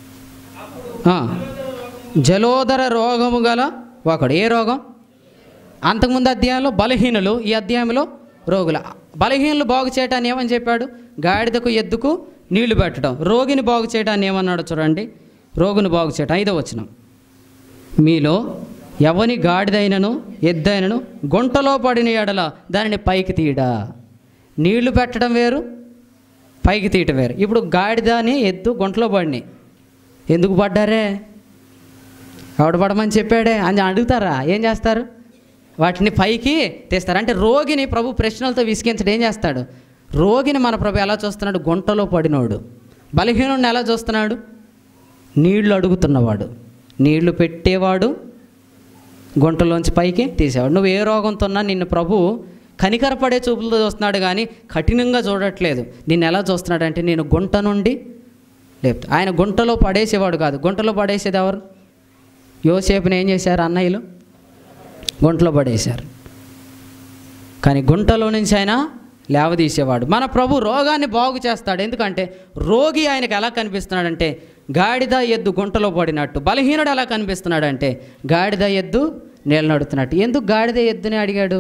జలోదర రోగము గల ఒకడు. ఏ రోగం? అంతకుముందు అధ్యాయంలో బలహీనులు, ఈ అధ్యాయంలో రోగుల. బలహీనులు బాగు చేయటాన్ని ఏమని చెప్పాడు? గాడిదకు ఎద్దుకు నీళ్లు పెట్టడం. రోగిని బాగు చేయడాన్ని ఏమన్నాడు చూడండి, రోగుని బాగు చేయటం. 5వ వచనం, మీలో ఎవని గాడిదైనను ఎద్దైనను గుంటలో పడిన ఎడల దానిని పైకి తీయడా. నీళ్లు పెట్టడం వేరు, పైకి తీయటం వేరు. ఇప్పుడు గాడిదని ఎద్దు గుంటలో పడినాయి. ఎందుకు పడ్డారే? ఎవడు పడమని చెప్పాడే అని అడుగుతారా? ఏం చేస్తారు? వాటిని పైకి తీస్తారు. అంటే రోగిని ప్రభు ప్రశ్నలతో విసిగించడం. ఏం చేస్తాడు? రోగిని మన ప్రభు ఎలా చూస్తున్నాడు? గుంటలో పడినోడు. బలహీనుడిని ఎలా చూస్తున్నాడు? నీళ్లు అడుగుతున్నవాడు, నీళ్లు పెట్టేవాడు, గుంటలోంచి పైకి తీసేవాడు. నువ్వు ఏ రోగంతో ఉన్నా నిన్ను ప్రభు కనికరపడే చూపులతో చూస్తున్నాడు కానీ కఠినంగా చూడట్లేదు. నిన్ను ఎలా చూస్తున్నాడు అంటే, నేను గుంట నుండి లేపుతా. ఆయన గుంటలో పడేసేవాడు కాదు. గుంటలో పడేసేది ఎవరు? యోసేపుని ఏం చేశారు అన్నయ్యలు? గుంటలో పడేశారు. కానీ గుంటలో నుంచి ఆయన లేవదీసేవాడు. మన ప్రభు రోగాన్ని బాగు చేస్తాడు. ఎందుకంటే రోగి ఆయనకు ఎలా కనిపిస్తున్నాడంటే గాడిద ఎద్దు గుంటలో పడినట్టు. బలహీనుడు ఎలా కనిపిస్తున్నాడంటే గాడిద ఎద్దు నీళ్ళు నడుతున్నట్టు. ఎందుకు గాడిద ఎద్దుని అడిగాడు?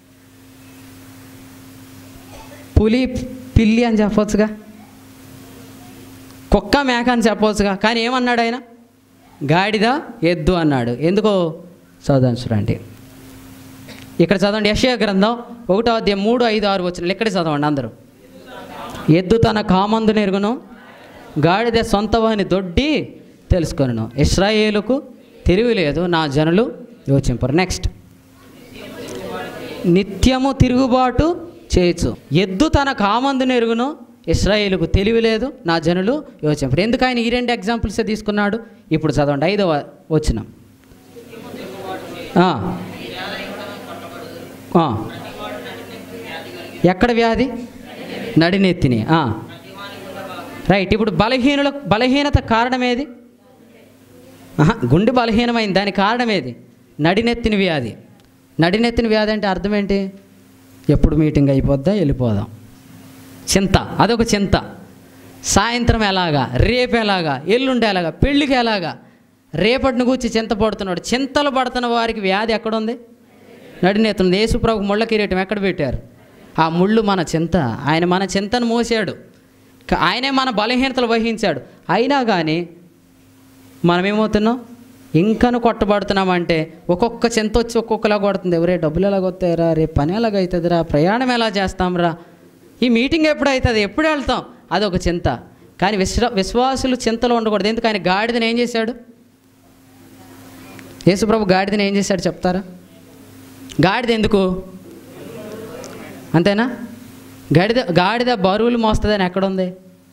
పులి పిల్లి అని చెప్పవచ్చుగా, కుక్క మేక అని చెప్పవచ్చుగా. కానీ ఏమన్నాడు ఆయన? గాడిద ఎద్దు అన్నాడు. ఎందుకో చదవండి చూడండి, ఇక్కడ చదవండి. యెషయా గ్రంథం 1వ అధ్యాయం 3, 5, 6 వచనాలు ఇక్కడ చదవండి అందరూ. ఎద్దు తన కామందు నెరుగును, గాడిద సొంతవాని దొడ్డి తెలుసుకొనును. ఇశ్రాయేలుకు తెలివి లేదు, నా జనులు యోచింపరు. నెక్స్ట్, నిత్యము తిరుగుబాటు చేయొచ్చు. ఎద్దు తన కామందు నెరుగును, ఇశ్రాయేలుకు తెలివి లేదు, నా జనులు యోచింపరు. ఎందుకు ఆయన ఈ 2 ఎగ్జాంపుల్సే తీసుకున్నాడు? ఇప్పుడు చదవండి 5వ వచనం. ఎక్కడ వ్యాధి? నడినెత్తిని. రైట్. ఇప్పుడు బలహీనత కారణమేది? గుండె బలహీనమైంది, దానికి కారణమేది? నడినెత్తిన వ్యాధి. నడినెత్తిన వ్యాధి అంటే అర్థం ఏంటి? ఎప్పుడు మీటింగ్ అయిపోద్దా, వెళ్ళిపోదాం, చింత. అదొక చింత. సాయంత్రం ఎలాగా, రేపు ఎలాగా, ఎల్లుండి ఎలాగా, పెళ్ళికి ఎలాగా, రేపటిని కూర్చి చింత పడుతున్నాడు. చింతలు పడుతున్న వారికి వ్యాధి ఎక్కడుంది? నడినెత్తుంది. యేసు ప్రభుకు ముళ్ళ కిరీటం ఎక్కడ పెట్టారు? ఆ ముళ్ళు మన చింత. ఆయన మన చింతను మోసాడు, ఆయనే మన బలహీనతలు వహించాడు. అయినా కానీ మనమేమవుతున్నాం? ఇంకను కొట్టబడుతున్నామంటే ఒక్కొక్క చింత వచ్చి ఒక్కొక్కలా కొడుతుంది. ఎవరే డబ్బులు ఎలా కొత్తారా, రేపు పని ఎలాగవుతుందిరా, ప్రయాణం ఎలా చేస్తాంరా, ఈ మీటింగ్ ఎప్పుడు అవుతుంది, ఎప్పుడు వెళ్తాం, అదొక చింత. కానీ విశ్వాసులు చింతలో ఉండకూడదు. ఎందుకు? ఆయన గాడిదని ఏం చేశాడు? యేసుప్రభు గాడిదని ఏం చేశాడు చెప్తారా? గాడిద ఎందుకు? అంతేనా? గాడిద బరువులు మోస్తుందని ఎక్కడుంది?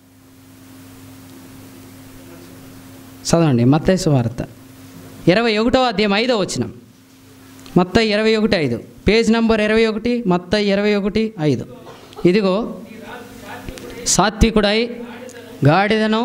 చదవండి మత్తయి సువార్త 21వ అధ్యాయం 5వ వచనం. మత్తయి 21:5, పేజ్ నంబర్ 21, మత్తయి 21:5. ఇదిగో సాత్వికుడై గాడిదను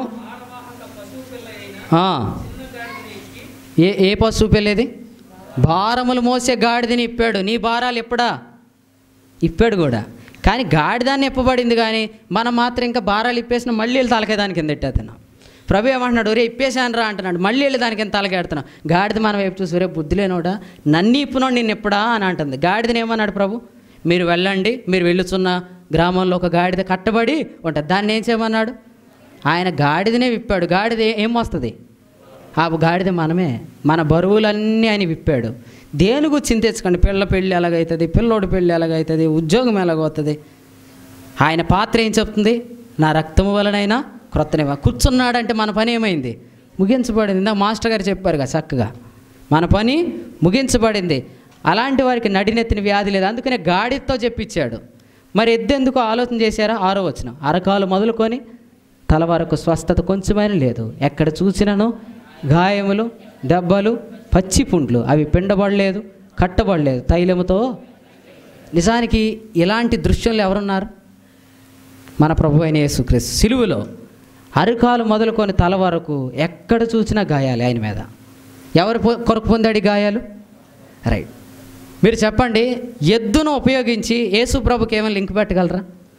ఏ పశువు పిల్లేది? భారములు మోసే గాడిదని ఇప్పాడు. నీ భారాలు ఎప్పుడా? ఇప్పాడు కూడా. కానీ గాడిదాన్ని ఇప్పబడింది, కానీ మనం మాత్రం ఇంకా భారాలు ఇప్పేసిన మళ్ళీ వెళ్ళి తలకేదానికి కింద ఎట్టేస్తున్నాం. ప్రభు ఏమంటున్నాడు? రే ఇప్పేశాను రా అంటున్నాడు, మళ్ళీ వెళ్ళి దానికి కింద తలకెడుతున్నాం. గాడిద మనం వైపు చూసి రే బుద్ధి లేనోడా, నన్ను ఇప్పునోడు నిన్ను ఎప్పుడా అని అంటుంది. గాడిదని ఏమన్నాడు ప్రభు? మీరు వెళ్ళండి, మీరు వెళ్ళుచున్న గ్రామంలో ఒక గాడిద కట్టబడి ఉంటుంది. దాన్ని ఏం చేయమన్నాడు? ఆయన గాడిదనే విప్పాడు. గాడిద ఏం వస్తుంది? ఆ గాడిద మనమే. మన బరువులన్నీ ఆయన విప్పాడు. దేనిಗೂ చింతించకండి. పిల్ల పెళ్ళి ఎలాగవుతుంది, పిల్లోడి పెళ్ళి ఎలాగవుతుంది, ఉద్యోగం ఎలాగవుతుంది. ఆయన పాత్ర ఏం చెప్తుంది? నా రక్తము వలనైనా క్రొత్తనివా. కూర్చున్నాడంటే మన పని ఏమైంది? ముగించబడింది. ఇందా మాస్టర్ గారు చెప్పారుగా చక్కగా, మన పని ముగించబడింది. అలాంటి వారికి నడినెత్తిన వ్యాధి లేదు. అందుకనే గాడితో చెప్పించాడు. మరి ఎద్దెందుకు ఆలోచన చేశారా? 6వ వచనం, అరకాలు మొదలుకొని తల వరకు స్వస్థత కొంచెమైనా లేదు. ఎక్కడ చూసినను గాయములు, దెబ్బలు, పచ్చి పుండ్లు. అవి పిండబడలేదు, కట్టబడలేదు తైలముతో. నిజానికి ఇలాంటి దృశ్యంలో ఎవరున్నారు? మన ప్రభు అయిన యేసుక్రీస్తు సిలువలో అరికాలు మొదలుకొని తల వరకు ఎక్కడ చూసినా గాయాలు ఆయన మీద. ఎవరు కొరకు పొందాడు గాయాలు? రైట్. మీరు చెప్పండి, ఎద్దును ఉపయోగించి యేసు ప్రభుకి ఏమైనా లింక్ పెట్టగలరా?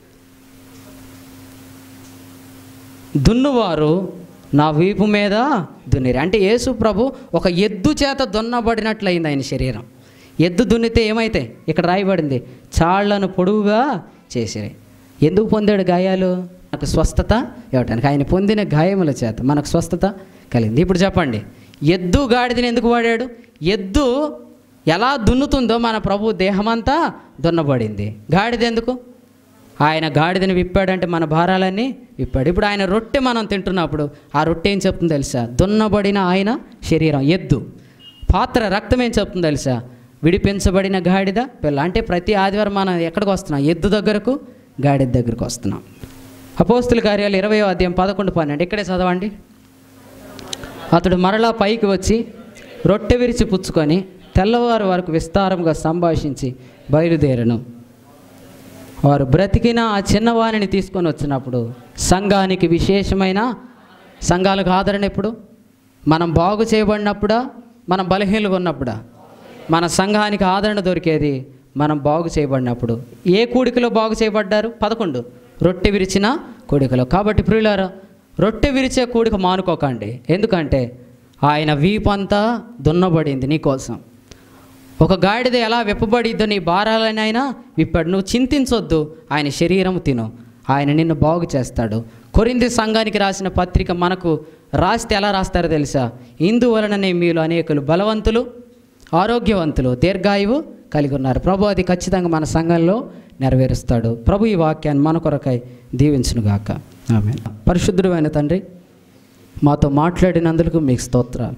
దున్నువారు నా వీపు మీద దున్నిరి అంటే యేసు ప్రభు ఒక ఎద్దు చేత దున్నబడినట్లయింది ఆయన శరీరం. ఎద్దు దున్నితే ఏమైతే ఇక్కడ రాయబడింది, చాళ్లను పొడువుగా చేసిరి. ఎందుకు పొందాడు గాయాలు? మనకు స్వస్థత ఇవ్వటానికి. ఆయన పొందిన గాయముల చేత మనకు స్వస్థత కలిగింది. ఇప్పుడు చెప్పండి, ఎద్దు గాడిదని ఎందుకు వాడాడు? ఎద్దు ఎలా దున్నుతుందో మన ప్రభు దేహమంతా దున్నబడింది. గాడిద ఎందుకు? ఆయన గాడిదని విప్పాడంటే మన భారాలన్నీ విప్పాడు. ఇప్పుడు ఆయన రొట్టె మనం తింటున్నప్పుడు ఆ రొట్టె ఏం చెప్తుందో తెలుసా? దున్నబడిన ఆయన శరీరం. ఎద్దు పాత్ర రక్తం ఏం చెప్తుందో తెలుసా? విడిపించబడిన గాడిద పిల్ల. అంటే ప్రతి ఆదివారం మనం ఎక్కడికి వస్తున్నాం? ఎద్దు దగ్గరకు, గాడిద దగ్గరకు వస్తున్నాం. అపోస్తుల కార్యాలు 20వ అధ్యాయం 11-12 ఇక్కడే చదవండి. అతడు మరలా పైకి వచ్చి రొట్టె విరిచి పుచ్చుకొని తెల్లవారు వరకు విస్తారంగా సంభాషించి బయలుదేరను. వారు బ్రతికిన ఆ చిన్నవాణిని తీసుకొని వచ్చినప్పుడు సంఘానికి విశేషమైన, సంఘాలకు ఆదరణ ఎప్పుడు? మనం బాగు చేయబడినప్పుడా, మనం బలహీనలుగా ఉన్నప్పుడా? మన సంఘానికి ఆదరణ దొరికేది మనం బాగు చేయబడినప్పుడు. ఏ కూడికలో బాగు చేయబడ్డారు? 11 రొట్టె విరిచిన కూడికలో. కాబట్టి ప్రియులారా, రొట్టె విరిచే కూడిక మానుకోకండి. ఎందుకంటే ఆయన వీపంతా దున్నబడింది నీకోసం. ఒక గాడిద ఎలా విప్పబడిద్దో నీ భారాలనైనా విప్పాడు. నువ్వు చింతించొద్దు, ఆయన శరీరం తిను, ఆయన నిన్ను బాగు చేస్తాడు. కొరింథీ సంఘానికి రాసిన పత్రిక మనకు రాస్తే ఎలా రాస్తారో తెలుసా? ఇందువలననే మీలో అనేకులు బలవంతులు, ఆరోగ్యవంతులు, దీర్ఘాయువు కలిగి ఉన్నారు. ప్రభు అది ఖచ్చితంగా మన సంఘంలో నెరవేరుస్తాడు. ప్రభు ఈ వాక్యాన్ని మన కొరకై దీవించునుగాక. ఆమేన్. పరిశుద్ధుడైన తండ్రి, మాతో మాట్లాడినందుకు మీకు స్తోత్రాలు.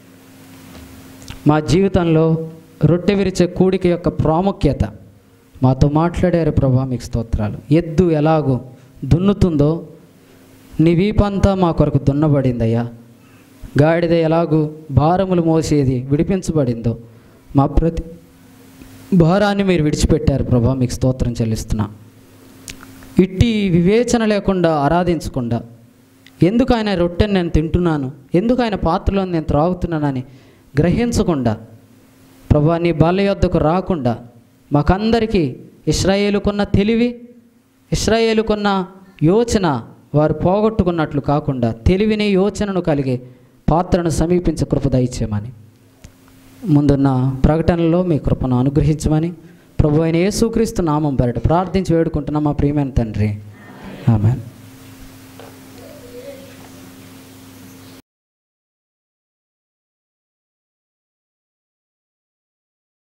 మా జీవితంలో రొట్టె విరిచే కూడిక యొక్క ప్రాముఖ్యత మాతో మాట్లాడారు ప్రభా, మీకు స్తోత్రాలు. ఎద్దు ఎలాగో దున్నుతుందో నీ వీపంతా మా కొరకు దున్నబడిందయ్యా. గాడిద ఎలాగూ భారములు మోసేది విడిపించబడిందో మా ప్రతి భారాన్ని మీరు విడిచిపెట్టారు ప్రభా, మీకు స్తోత్రం చెల్లిస్తున్నా. ఇట్టి వివేచన లేకుండా ఆరాధించకుండా, ఎందుకు ఆయన రొట్టెని నేను తింటున్నాను, ఎందుకు ఆయన పాత్రలో నేను త్రాగుతున్నానని గ్రహించకుండా ప్రభా, నీ బాల్య యొద్దకు రాకుండా మాకందరికీ ఇశ్రాయేలుకున్న తెలివి, ఇశ్రాయేలుకున్న యోచన వారు పోగొట్టుకున్నట్లు కాకుండా తెలివిని, యోచనను కలిగి పాత్రను సమీపించే కృప దయచేయమని, ముందున్న ప్రకటనలో మీ కృపను అనుగ్రహించమని ప్రభు అయిన యేసుక్రీస్తు నామం పేరట ప్రార్థించి వేడుకుంటున్నాం మా ప్రియమైన తండ్రి. ఆమేన్.